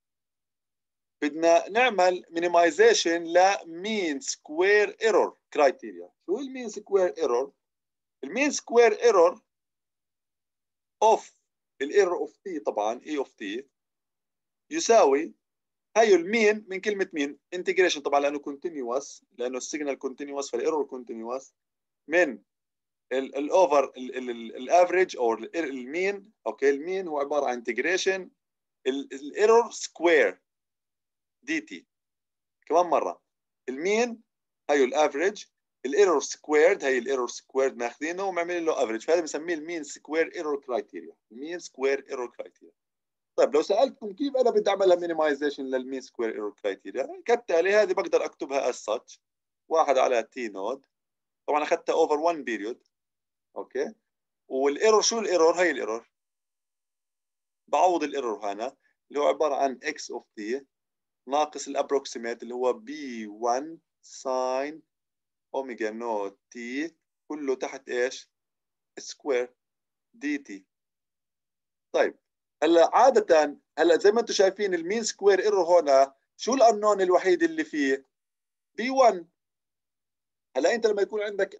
بدنا نعمل minimization ل mean square error criteria. شو ال mean square error؟ ال mean square error of ال error of t طبعا e of t يساوي هي المين من كلمة مين integration طبعا لأنه continuous، لأنه السيجنال continuous فالايرور continuous من الاوفر الافريج او المين. اوكي، المين هو عبارة عن integration الايرور سكوير دي تي. كمان مرة المين هي الافريج الايرور سكويرد، هي الايرور سكويرد ماخذينه ومعملين له افريج، فهذا بنسميه المين سكوير ايرور كرايتيريا، المين سكوير ايرور كرايتيريا. طيب لو سالتكم كيف انا بدي اعملها مينيمايزيشن للمين سكوير ايرور كرايتيريا، كالتالي هذه بقدر اكتبها از ساتش واحد على تي نود، طبعا اخذتها اوفر واحد بيريود، اوكي. والايرور شو الايرور؟ هي الايرور بعوض الايرور هنا اللي هو عباره عن اكس اوف تي ناقص الابروكسيميت اللي هو بي واحد ساين اوميجا نوت تي كله تحت ايش؟ سكوير دي تي. طيب هلا عاده، هلا زي ما انتم شايفين المين سكوير ايرور هون شو الانون الوحيد اللي فيه؟ بي واحد. هلا انت لما يكون عندك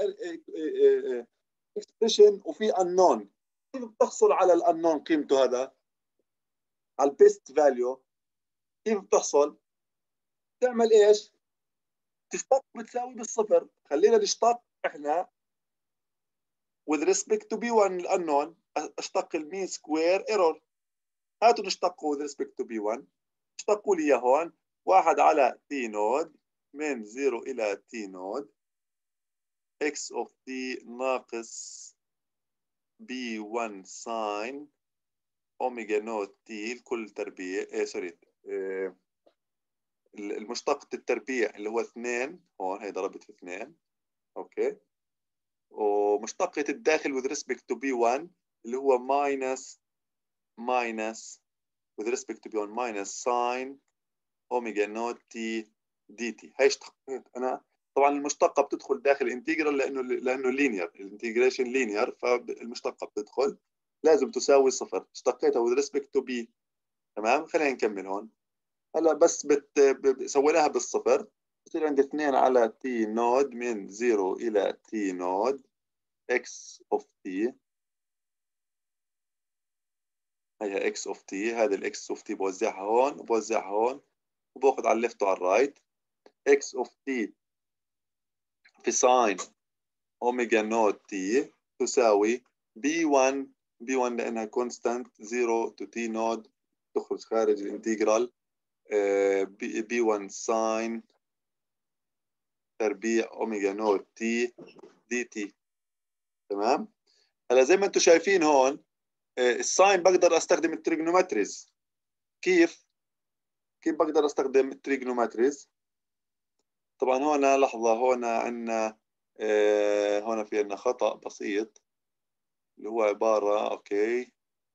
اكسبريشن وفي انون، كيف بتحصل على الانون قيمته هذا؟ على البيست فاليو كيف بتحصل؟ تعمل ايش؟ تشتق بتساوي بالصفر. خلينا نشتق احنا with respect to بي واحد الانون، اشتق المين سكوير ايرور. هاتوا نشتقه with respect to بي واحد، اشتقوا لي هون واحد على تي نود من صفر الى تي نود x of t ناقص بي واحد ساين اوميجا نوت تي الكل تربيع، ايه سوري، إيه المشتقة التربيع اللي هو اثنين، هون هي ضربت في اثنين، اوكي. ومشتقة الداخل with respect to بي واحد اللي هو minus minus with respect to بي واحد minus sin اوميجا نوت تي دي تي. هي اشتقيت انا. طبعا المشتقة بتدخل داخل الانتجرال لانه لانه لينير، الانتجريشن لينير، فالمشتقة بتدخل لازم تساوي صفر. اشتقيتها with respect to b. تمام، خلينا نكمل هون. هلا بس بت... ب- سويناها بالصفر، بصير عندي اثنين على تي نود من صفر الى تي نود x of t. هي x of t، هذه الاكس of t بوزعها هون وبوزعها هون وباخذ على الليفت وعلى الرايت. x of t في ساين اوميجا نوت تي تساوي بي واحد، بي واحد لانها كونستانت صفر تو تي نود تخرج خارج الانتجرال، بي, بي واحد ساين تربيع اوميجا نوت تي دي تي. تمام. هلا زي ما انتم شايفين هون الساين بقدر استخدم التريجنومتريز. كيف؟ كيف بقدر استخدم التريجنومتريز؟ طبعا هون لحظة، هون عندنا هون في عندنا خطأ بسيط اللي هو عبارة، اوكي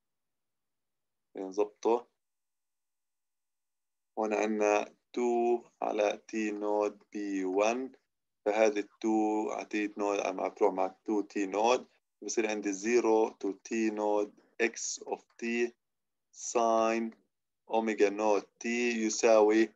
نظبطه. هون عندنا اثنين على تي نود بي واحد، فهذه اثنين على تي نود عم تروح مع اثنين تي نود، بصير عندي صفر تو تي نود x of t ساين اوميجا نوت تي يساوي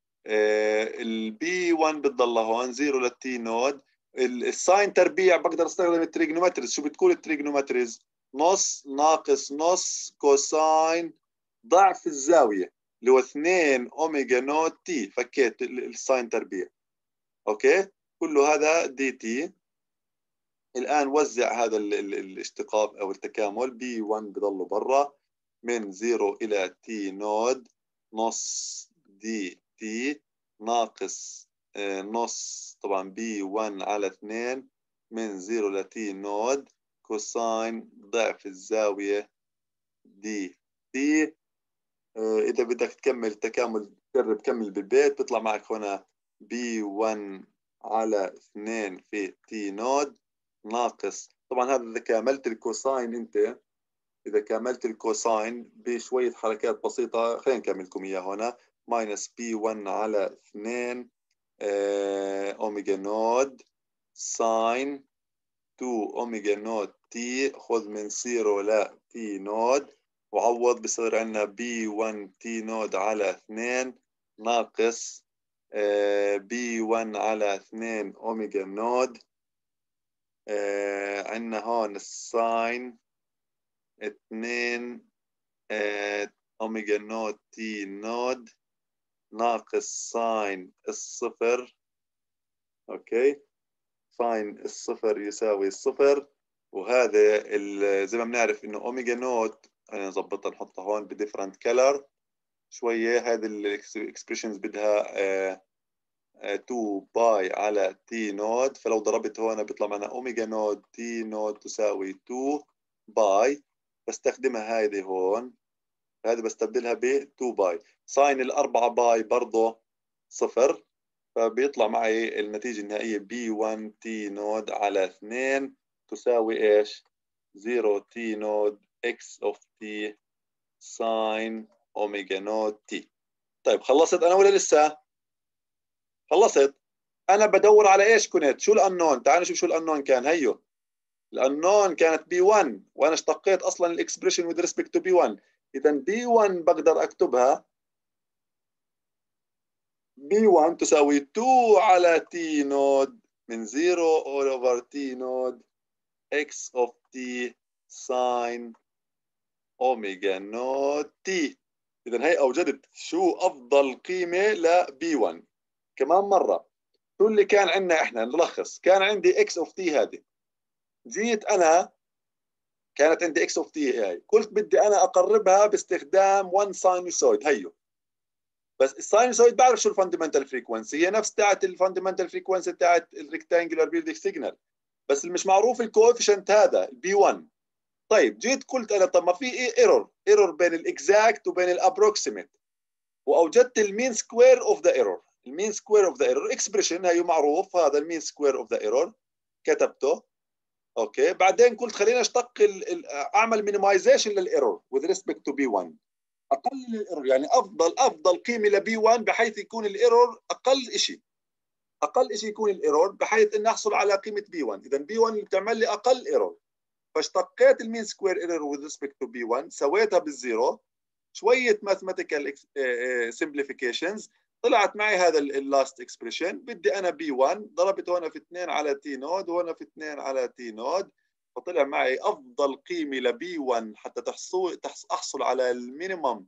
البي واحد بتضل هون صفر للتي نود. الساين تربيع بقدر استخدم التريجنومتريز. شو بتكون التريجنومتريز؟ نص ناقص نص كوساين ضعف الزاويه اللي هو اثنين اوميجا نوت تي. فكيت الساين تربيع، اوكي. كله هذا دي تي. الان وزع هذا ال ال الاشتقاق او التكامل، بي واحد بضله برا من صفر الى تي نود نص دي تي ناقص آه نص طبعا بي واحد على اثنين من صفر لتي نود كوساين ضعف الزاويه دي تي. آه اذا بدك تكمل تكامل جرب كمل بالبيت، بيطلع معك هنا بي واحد على اثنين في تي نود ناقص، طبعا هذا اذا كاملت الكوساين انت، اذا كاملت الكوساين بشويه حركات بسيطه، خلينا نكمل لكم اياها هنا. ماينس بي واحد على اثنين آه، اوميجا نود ساين اثنين اوميجا نود تي، خذ من صفر ل تي نود وعوض، بصير عندنا بي واحد تي نود على اثنين ناقص بي واحد على اثنين اوميجا نود. آه عندنا هون الساين اثنين آه اوميجا نود تي نود ناقص ساين الصفر، اوكي. ساين الصفر يساوي الصفر. وهذا زي ما بنعرف انه اوميجا نود، نظبطها نحطها هون بديفرنت كلر شويه. هذه الاكسبريشنز بدها آه تو باي على تي نود، فلو ضربت هون بيطلع معنا اوميجا نود تي نود تساوي تو باي. بستخدمها هذه هون، هذه بستبدلها ب تو باي. ساين الأربعة باي برضه صفر، فبيطلع معي النتيجة النهائية بي واحد تي نود على اثنين تساوي ايش؟ صفر تي نود اكس اوف تي ساين اوميجا نود تي. طيب خلصت انا ولا لسه؟ خلصت. انا بدور على ايش كنت؟ شو الانون؟ تعال نشوف شو الانون كان. هيو الانون كانت بي واحد، وانا اشتقيت اصلا الاكسبريشن with respect to بي واحد. اذا بي واحد بقدر اكتبها بي واحد تساوي اتنين على تي نود من صفر all over تي نود x of t sin اوميجا نود تي. اذا هي اوجدت شو افضل قيمه ل بي واحد. كمان مره، شو اللي كان عندنا احنا؟ نلخص. كان عندي x of t هذه، جيت انا كانت عندي x of t هاي، قلت بدي انا اقربها باستخدام one ساينوسويد. هيو بس الساينوسويد بعرف شو الفاندمنتال فريكونسي، هي نفس تاعت الفاندمنتال فريكونسي تاعت الريكتانجلر بيلدينج سيجنال، بس اللي مش معروف الكوفيشنت هذا البي واحد. طيب جيت قلت انا طب ما في ايه ايرور ايرور بين الاكزاكت وبين الابروكسيميت، واوجدت المين سكوير اوف ذا ايرور. المين سكوير اوف ذا ايرور اكسبريشن هي معروف، هذا المين سكوير اوف ذا ايرور كتبته. اوكي بعدين قلت خلينا اشتق اعمل مينيمايزيشن للايرور with respect to بي واحد، اقلل الايرور، يعني افضل افضل قيمه لبي واحد بحيث يكون الايرور اقل شيء، اقل شيء يكون الايرور بحيث ان احصل على قيمه بي واحد. اذا بي واحد بتعمل لي اقل ايرور، فاشتقيت المين سكوير ايرور with respect to بي واحد، سويتها بالزيرو، شويه ماثيماتيكال سمبليفيكيشنز، طلعت معي هذا اللاست اكسبريشن. بدي انا بي واحد ضربت هنا في اثنين على تي نود وهنا في اثنين على تي نود، فطلع معي افضل قيمه لبي واحد حتى تحصل احصل على المينيمم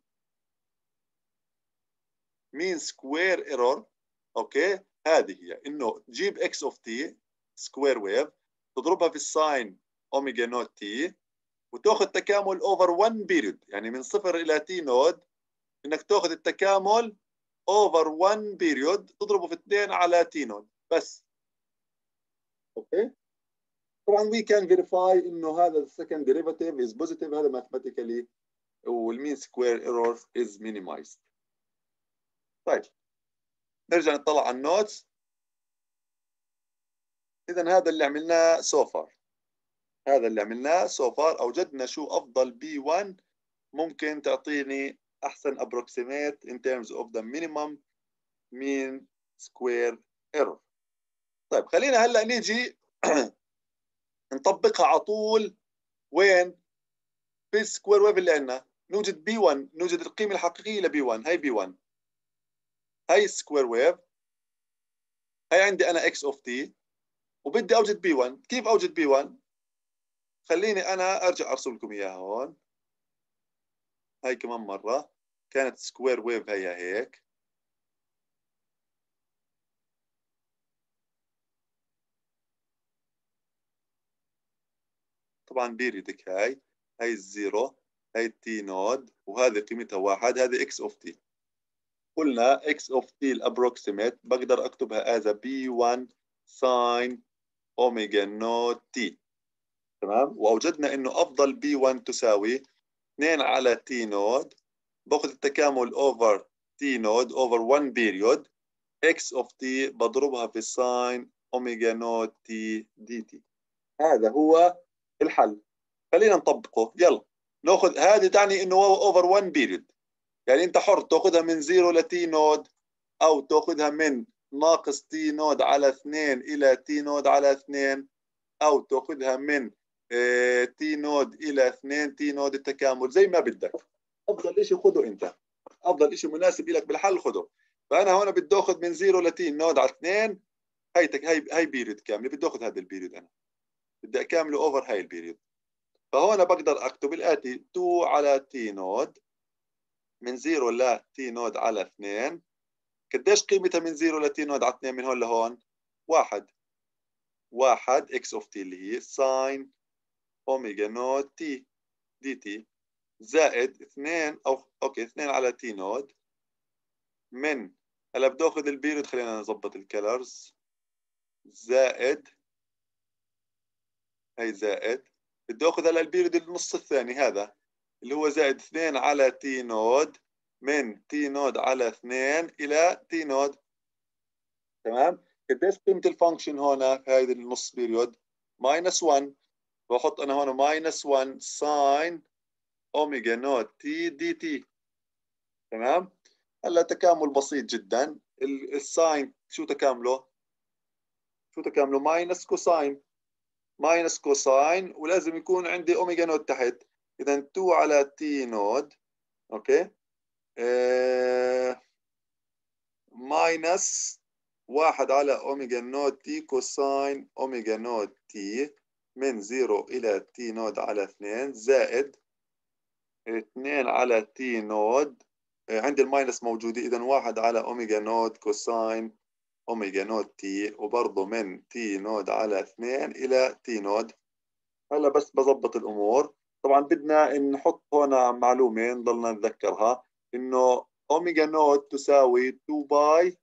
مين سكوير ايرور. اوكي هذه هي انه تجيب اكس اوف تي سكوير ويف، تضربها في الساين اوميجا نوت تي، وتاخذ تكامل اوفر واحد بيريود، يعني من صفر الى تي نود انك تاخذ التكامل اوفر واحد بيريود تضربه في اثنين على تي نود بس. اوكي طبعا we can verify انه هذا second derivative is positive، هذا mathematically، والمين سكوير ايرور is minimized. طيب نرجع نطلع على النوتس. اذا هذا اللي عملناه سو فار، هذا اللي عملناه سو فار، اوجدنا شو افضل بي واحد ممكن تعطيني احسن approximate in terms of the minimum mean square error. طيب خلينا هلا نيجي نطبقها على طول. وين؟ في السكوير ويف اللي عندنا نوجد بي واحد، نوجد القيمه الحقيقيه لبي واحد. هي بي واحد، هي السكوير ويف، هي عندي انا اكس اوف تي، وبدي اوجد بي واحد. كيف اوجد بي واحد؟ خليني انا ارجع ارسم لكم اياها هون. هاي كمان مره كانت سكوير ويف، هي هيك. طبعا بيريدك، هاي هاي الزيرو، هاي التي نود، وهذه قيمتها واحد، هذه اكس اوف تي. قلنا اكس اوف تي الابروكسيميت بقدر اكتبها از بي واحد ساين اوميجا نوت تي. تمام. واوجدنا انه افضل بي واحد تساوي اثنين على تي نود، باخذ التكامل اوفر تي نود اوفر واحد بيريود، اكس اوف تي بضربها في الساين اوميجا نوت تي دي تي. هذا هو الحل. خلينا نطبقه. يلا ناخذ هذه، تعني انه اوفر واحد بيريود، يعني انت حر تاخذها من صفر لتي نود، او تاخذها من ناقص تي نود على اثنين الى تي نود على اثنين، او تاخذها من اه تي نود الى اثنين تي نود التكامل، زي ما بدك. افضل شيء خذه انت، افضل شيء مناسب لك بالحل خذه. فانا هون بدي اخذ من صفر لتي نود على اثنين، هيتك هي هي بيريود كامله، بدي اخذ هذا البيريود، انا بدي اكامله اوفر هاي البيريود. فهون بقدر اكتب الاتي اثنين على تي نود من صفر ل تي نود على اثنين. قديش قيمتها من صفر ل تي نود على اثنين من هون لهون؟ واحد. واحد اكس اوف تي اللي هي ساين اوميجا نود تي دي تي، زائد اثنين، او اوكي اثنين على تي نود من هلا بدي اخذ البيريود، خلينا نظبط الكلرز. زائد هي زائد، بدي اخذ هلا البيريود النص الثاني هذا اللي هو زائد اثنين على تي نود من تي نود على اثنين الى تي نود. تمام. قديش قيمة الفانكشن هون في هذه النص بيريود؟ ماينس واحد. بحط انا هون ماينس واحد ساين اوميجا نوت تي دي تي. تمام. هلا تكامل بسيط جدا. الساين شو تكامله؟ شو تكامله؟ ماينس كوساين. ماينس كوساين، ولازم يكون عندي اوميجا نوت تحت. اذا اتنين على تي نود، اوكي، اه... ماينس واحد على اوميجا نوت تي كوساين اوميجا نوت تي من صفر الى تي نود على اثنين، زائد اثنين على تي نود، اه عندي الماينس موجودة، اذا واحد على اوميجا نوت كوساين اوميجا نوت تي، وبرضه من تي نود على اثنين الى تي نود. هلا بس بظبط الامور. طبعا بدنا نحط هون معلومه نضلنا نتذكرها، انه اوميجا نوت تساوي اثنين باي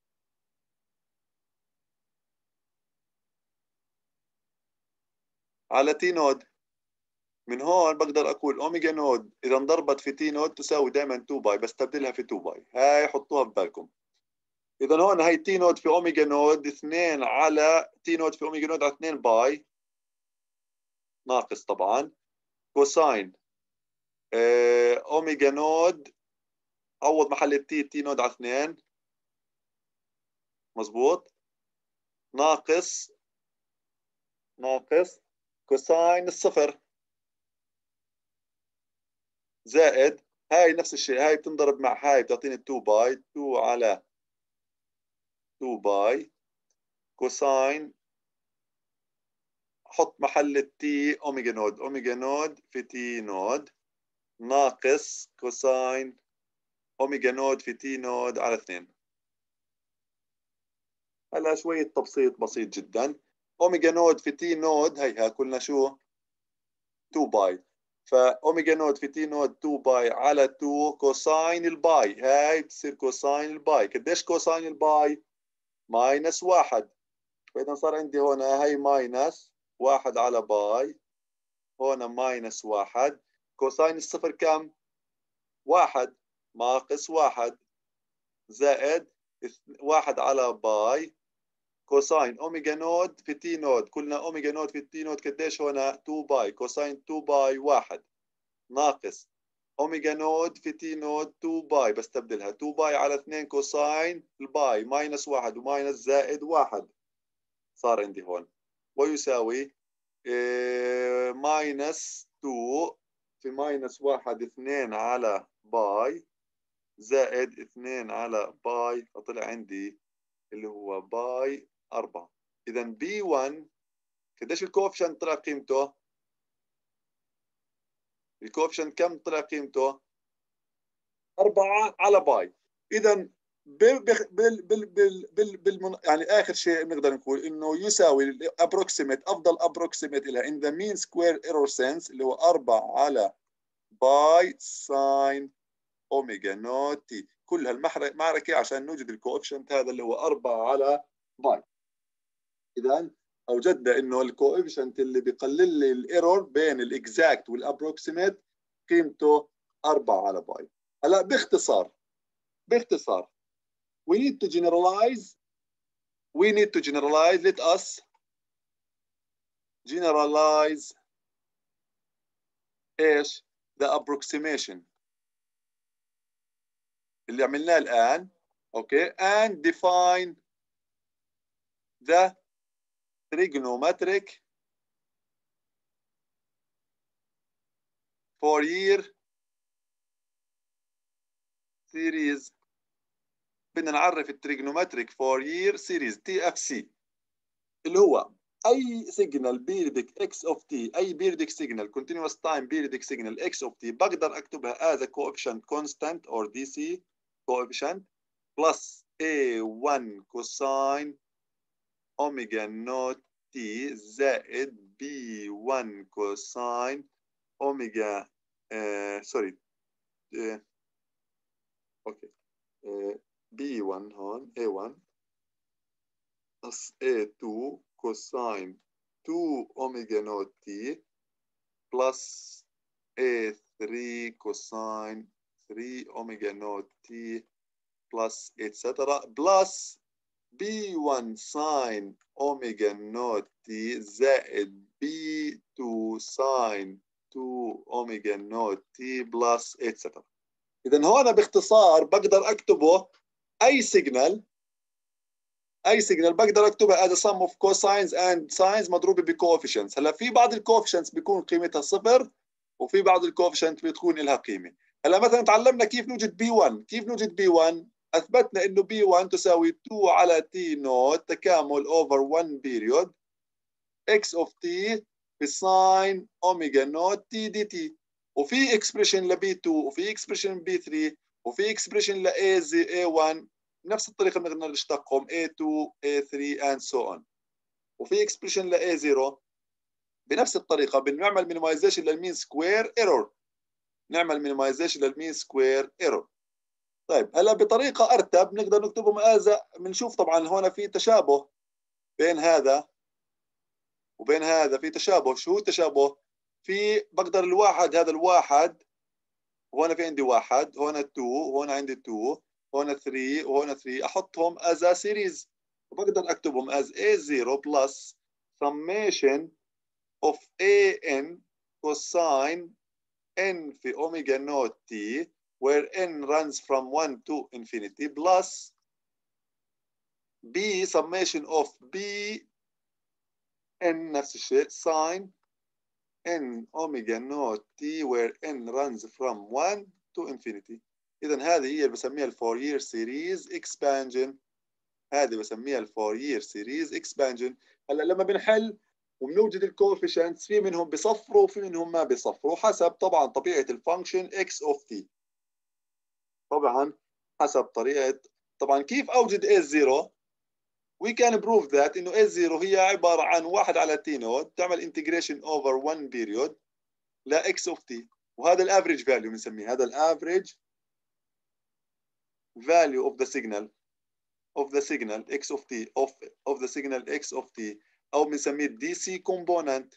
على تي نود. من هون بقدر اقول اوميجا نود اذا انضربت في تي نود تساوي دائما اثنين باي، بستبدلها في اثنين باي. هاي حطوها في بالكم. اذا هون هي تي نود في اوميجا نود اثنين على تي نود في اوميجا نود على اثنين باي ناقص طبعا كوساين اه اوميجا نود، عوض محل التي تي نود على اثنين، مظبوط، ناقص ناقص كوساين الصفر، زائد هاي نفس الشيء، هاي بتنضرب مع هاي بتعطيني اثنين باي، اثنين على اثنين باي كوساين، حط محل التي اوميجا نود، اوميجا نود في تي نود، ناقص كوساين اوميجا نود في تي نود على اثنين. هلا شوية تبسيط بسيط جدا. اوميجا نود في تي نود هيها قلنا شو؟ اثنين باي. فاوميجا نود في تي نود اثنين باي على اثنين كوساين الباي، هاي بتصير كوساين الباي. قديش كوساين الباي؟ ماينس واحد. فاذا صار عندي هون هاي ماينس واحد على باي، هون ماينس واحد. كوساين الصفر كم؟ واحد، ناقص واحد، زائد واحد على باي كوساين اوميجا نود في تي نود. قلنا اوميجا نود في تي نود قديش هون؟ اثنين باي. كوساين اثنين باي واحد، ناقص اوميجا نود في تي نود اثنين باي، بستبدلها اثنين باي على اثنين كوساين الباي، ماينس واحد وماينس زائد واحد صار عندي هون، ويساوي إيه ماينس اثنين في ماينس واحد، اثنين على باي زائد اثنين على باي، فطلع عندي اللي هو باي أربعة. إذا بي واحد قديش الكوفشنت طلع قيمته؟ الكوفشنت كم طلع قيمته؟ أربعة على باي. إذا بال بال بال بال بال بال يعني آخر شيء بنقدر نقول إنه يساوي الابروكسيميت، أفضل ابروكسيميت لها in the mean square error sense اللي هو أربعة على باي ساين أوميجا نوت تي. كل هالمعركة عشان نوجد الكوفشنت هذا اللي هو أربعة على باي. إذا أوجدنا إنه الكوفشنت اللي بيقلل لي الايرور بين الاكزاكت والابروكسيميت قيمته أربعة على باي. هلا باختصار باختصار we need to generalize we need to generalize let us generalize ايش؟ the approximation اللي عملناه الآن، اوكي، and define the trigonometric Fourier series. بدنا نعرف التريجنومتريك فورير سيريز تي اف سي اللي هو اي سيجنال بيريدك اكس اوف تي، اي بيريدك سيجنال كونتينوس تايم بيريدك سيجنال اكس اوف تي بقدر اكتبها as a coefficient constant or دي سي coefficient plus إيه واحد cosine اوميجا نوت تي زائد بي واحد cosine اوميجا آه سوري آه اوكي آه بي واحد هون إيه واحد بلس إيه تو كوساين تو أوميجا نوت تي بلس إيه ثري كوساين ثري أوميجا نوت تي بلس إتسترا بلس بي واحد ساين أوميجا نوت تي زائد بي تو ساين تو أوميجا نوت تي بلس إتسترا. إذا هون باختصار بقدر أكتبه أي سيجنال اي سيجنال بقدر اكتبها as a sum of cosines and sines مضروبه بكوفيشنتس. هلا في بعض الكوفيشنتس بيكون قيمتها صفر وفي بعض الكوفيشنت بتكون لها قيمه. هلا مثلا تعلمنا كيف نوجد بي واحد. كيف نوجد بي واحد؟ اثبتنا انه بي واحد تساوي اثنين على تي نوت تكامل اوفر واحد بيريود اكس اوف تي بساين اوميجا نوت تي دي تي، وفي اكسبريشن لبي اثنين وفي اكسبريشن بي ثلاثة وفي اكسبريشن لاي زي اي واحد بنفس الطريقه بنقدر نشتقهم إيه تو إيه ثري and so on، وفي اكسبريشن ل إيه زيرو بنفس الطريقه بنعمل مينيمايزيشن للمين سكوير ايرور، نعمل مينيمايزيشن للمين سكوير ايرور. طيب هلا بطريقه ارتب بنقدر نكتبهم از بنشوف طبعا هون في تشابه بين هذا وبين هذا، في تشابه. شو التشابه؟ في بقدر الواحد هذا الواحد هون في عندي واحد، هون اثنين، هون عندي اثنين، هون ثلاثة وهون ثلاثة، احطهم as a series وبقدر اكتبهم as إيه زيرو plus summation of an cosine n في omega naught t where n runs from one to infinity plus b summation of b n نفس الشيء sin n omega naught t where n runs from one to infinity. إذا هذه هي اللي بسميها الفورير سيريز اكسبانجن. هذه بسميها الفورير سيريز اكسبانجن. هلا لما بنحل وبنوجد الكوفيشنتس في منهم بصفروا وفي منهم ما بصفروا حسب طبعا طبيعه الفانكشن اكس اوف تي. طبعا حسب طريقه طبعا كيف اوجد إيه زيرو؟ we can prove that انه إيه زيرو هي عباره عن واحد على تي نود تعمل انتجريشن اوفر واحد بيريود لا اكس اوف تي، وهذا الافريج فاليو بنسميه، هذا الافريج value of the signal of the signal x of t of of the signal x of t او بنسميه الدي سي كومبوننت،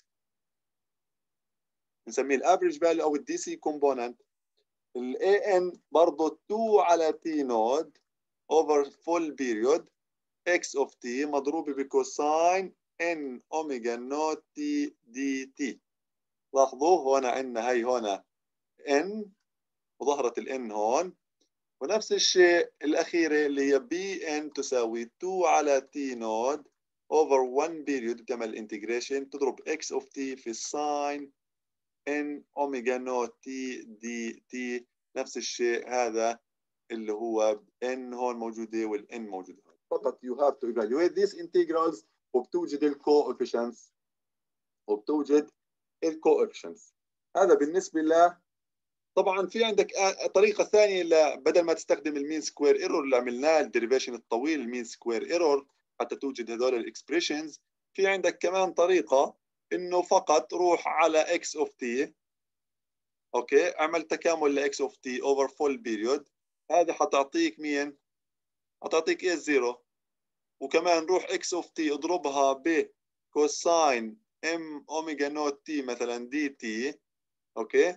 بنسميه الافريج فاليو او الدي سي كومبوننت. الاي ان برضه اتنين على تي نود اوفر فول بيريود اكس اوف تي مضروبه بكوساين ان اوميجا نوت تي دي تي. لاحظوا هون عندنا هي هون ان وظهرت الان هون، ونفس الشيء الأخيرة اللي هي بي ان تساوي اتنين على تي نود over واحد period بتعمل انتجريشن تضرب x of t في الساين n اوميجا نوت تي دي تي. نفس الشيء هذا اللي هو n هون موجودة والn موجودة هون. فقط you have to evaluate these integrals وبتوجد الكوفيشنتس وبتوجد الكوفيشنتس. هذا بالنسبة ل طبعا في عندك طريقه ثانيه بدل ما تستخدم المين سكوير ايرور اللي عملناه الديريفيشن الطويل المين سكوير ايرور حتى توجد هذول الاكسبريشنز. في عندك كمان طريقه انه فقط روح على اكس اوف تي، اوكي، اعمل تكامل لاكس اوف تي اوفر فول بيريود، هذه حتعطيك مين؟ حتعطيك ايه زيرو. وكمان روح اكس اوف تي اضربها بكوساين ام اوميجا نوت تي مثلا دي تي، اوكي،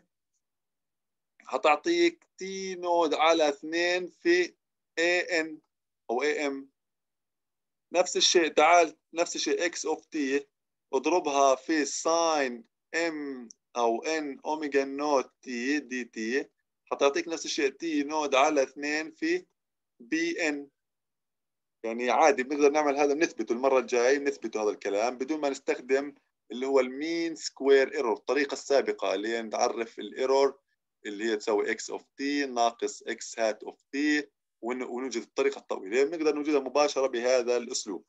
هتعطيك تي نود على اثنين في اي ان او اي ام. نفس الشيء تعال نفس الشيء اكس اوف تي اضربها في ساين ام او ان اوميجا نوت تي دي تي، هتعطيك نفس الشيء تي نود على اثنين في بي ان. يعني عادي بنقدر نعمل هذا، بنثبته المره الجايه، بنثبته هذا الكلام بدون ما نستخدم اللي هو المين سكوير ايرور، الطريقه السابقه اللي هي نعرف الايرور اللي هي تساوي اكس اوف تي ناقص اكس هات اوف تي ونوجد الطريقه الطويله، بنقدر نوجدها مباشره بهذا الاسلوب.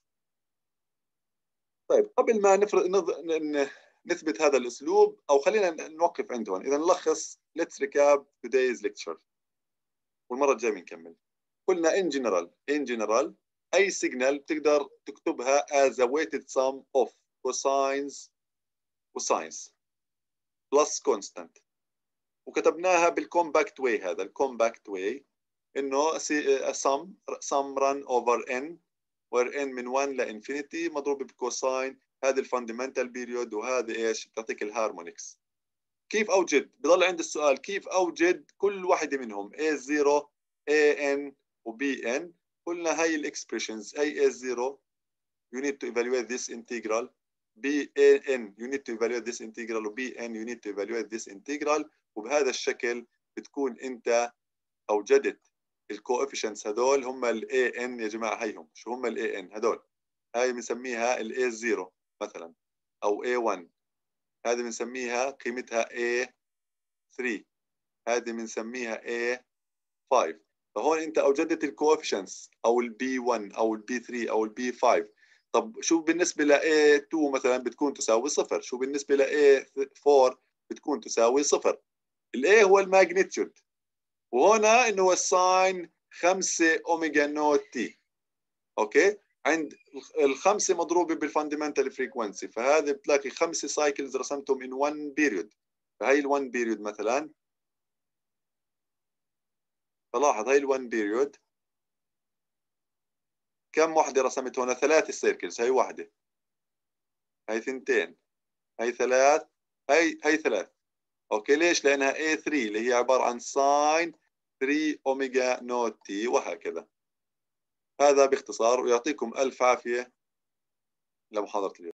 طيب قبل ما نفرض نثبت هذا الاسلوب او خلينا نوقف عند هون. اذا نلخص let's recap today's lecture والمره الجايه بنكمل. قلنا in general in general اي سيجنال بتقدر تكتبها as a weighted sum of cosines وساينز plus constant، وكتبناها بالكومباكت واي. هذا الكومباكت واي انه sum sum run over n where n من واحد لانفينيتي مضروب بكوساين هذه الفاندمنتال بيريود، وهذه ايش بتعطيك الهارمونكس. كيف اوجد؟ بضل عندي السؤال كيف اوجد كل واحده منهم A zero A n و B n. قلنا هاي الاكسبريشنز، هاي A zero you need to evaluate this integral، B A n you need to evaluate this integral، و B n you need to evaluate this integral. وبهذا الشكل بتكون انت اوجدت الكوفيشنتس هذول هم ال A n يا جماعه. هيهم شو هم ال A n هذول؟ هاي بنسميها ال A zero مثلا او A one، هذه بنسميها قيمتها A three، هذه بنسميها A five. فهون انت اوجدت الكوفيشنتس او ال B one او ال B three او ال B five. طب شو بالنسبه ل A two مثلا؟ بتكون تساوي صفر. شو بالنسبه ل A four؟ بتكون تساوي صفر. ال A هو الماجنتيود، وهنا انه هو الساين خمسة اوميجا نوت تي. اوكي، عند الخمسه مضروبه بالفاندمنتال فريكونسي، فهذا بتلاقي خمسه سايكلز رسمتهم in one period. فهي ال one period مثلا، فلاحظ هي ال one period كم وحده رسمت هنا؟ ثلاث سيركلز. هي واحده، هي ثنتين، هي ثلاث، هي هي ثلاث. اوكي، ليش؟ لانها A three اللي هي عباره عن ساين ثري اوميجا نوت تي، وهكذا. هذا باختصار، ويعطيكم الف عافيه لمحاضره اليوم.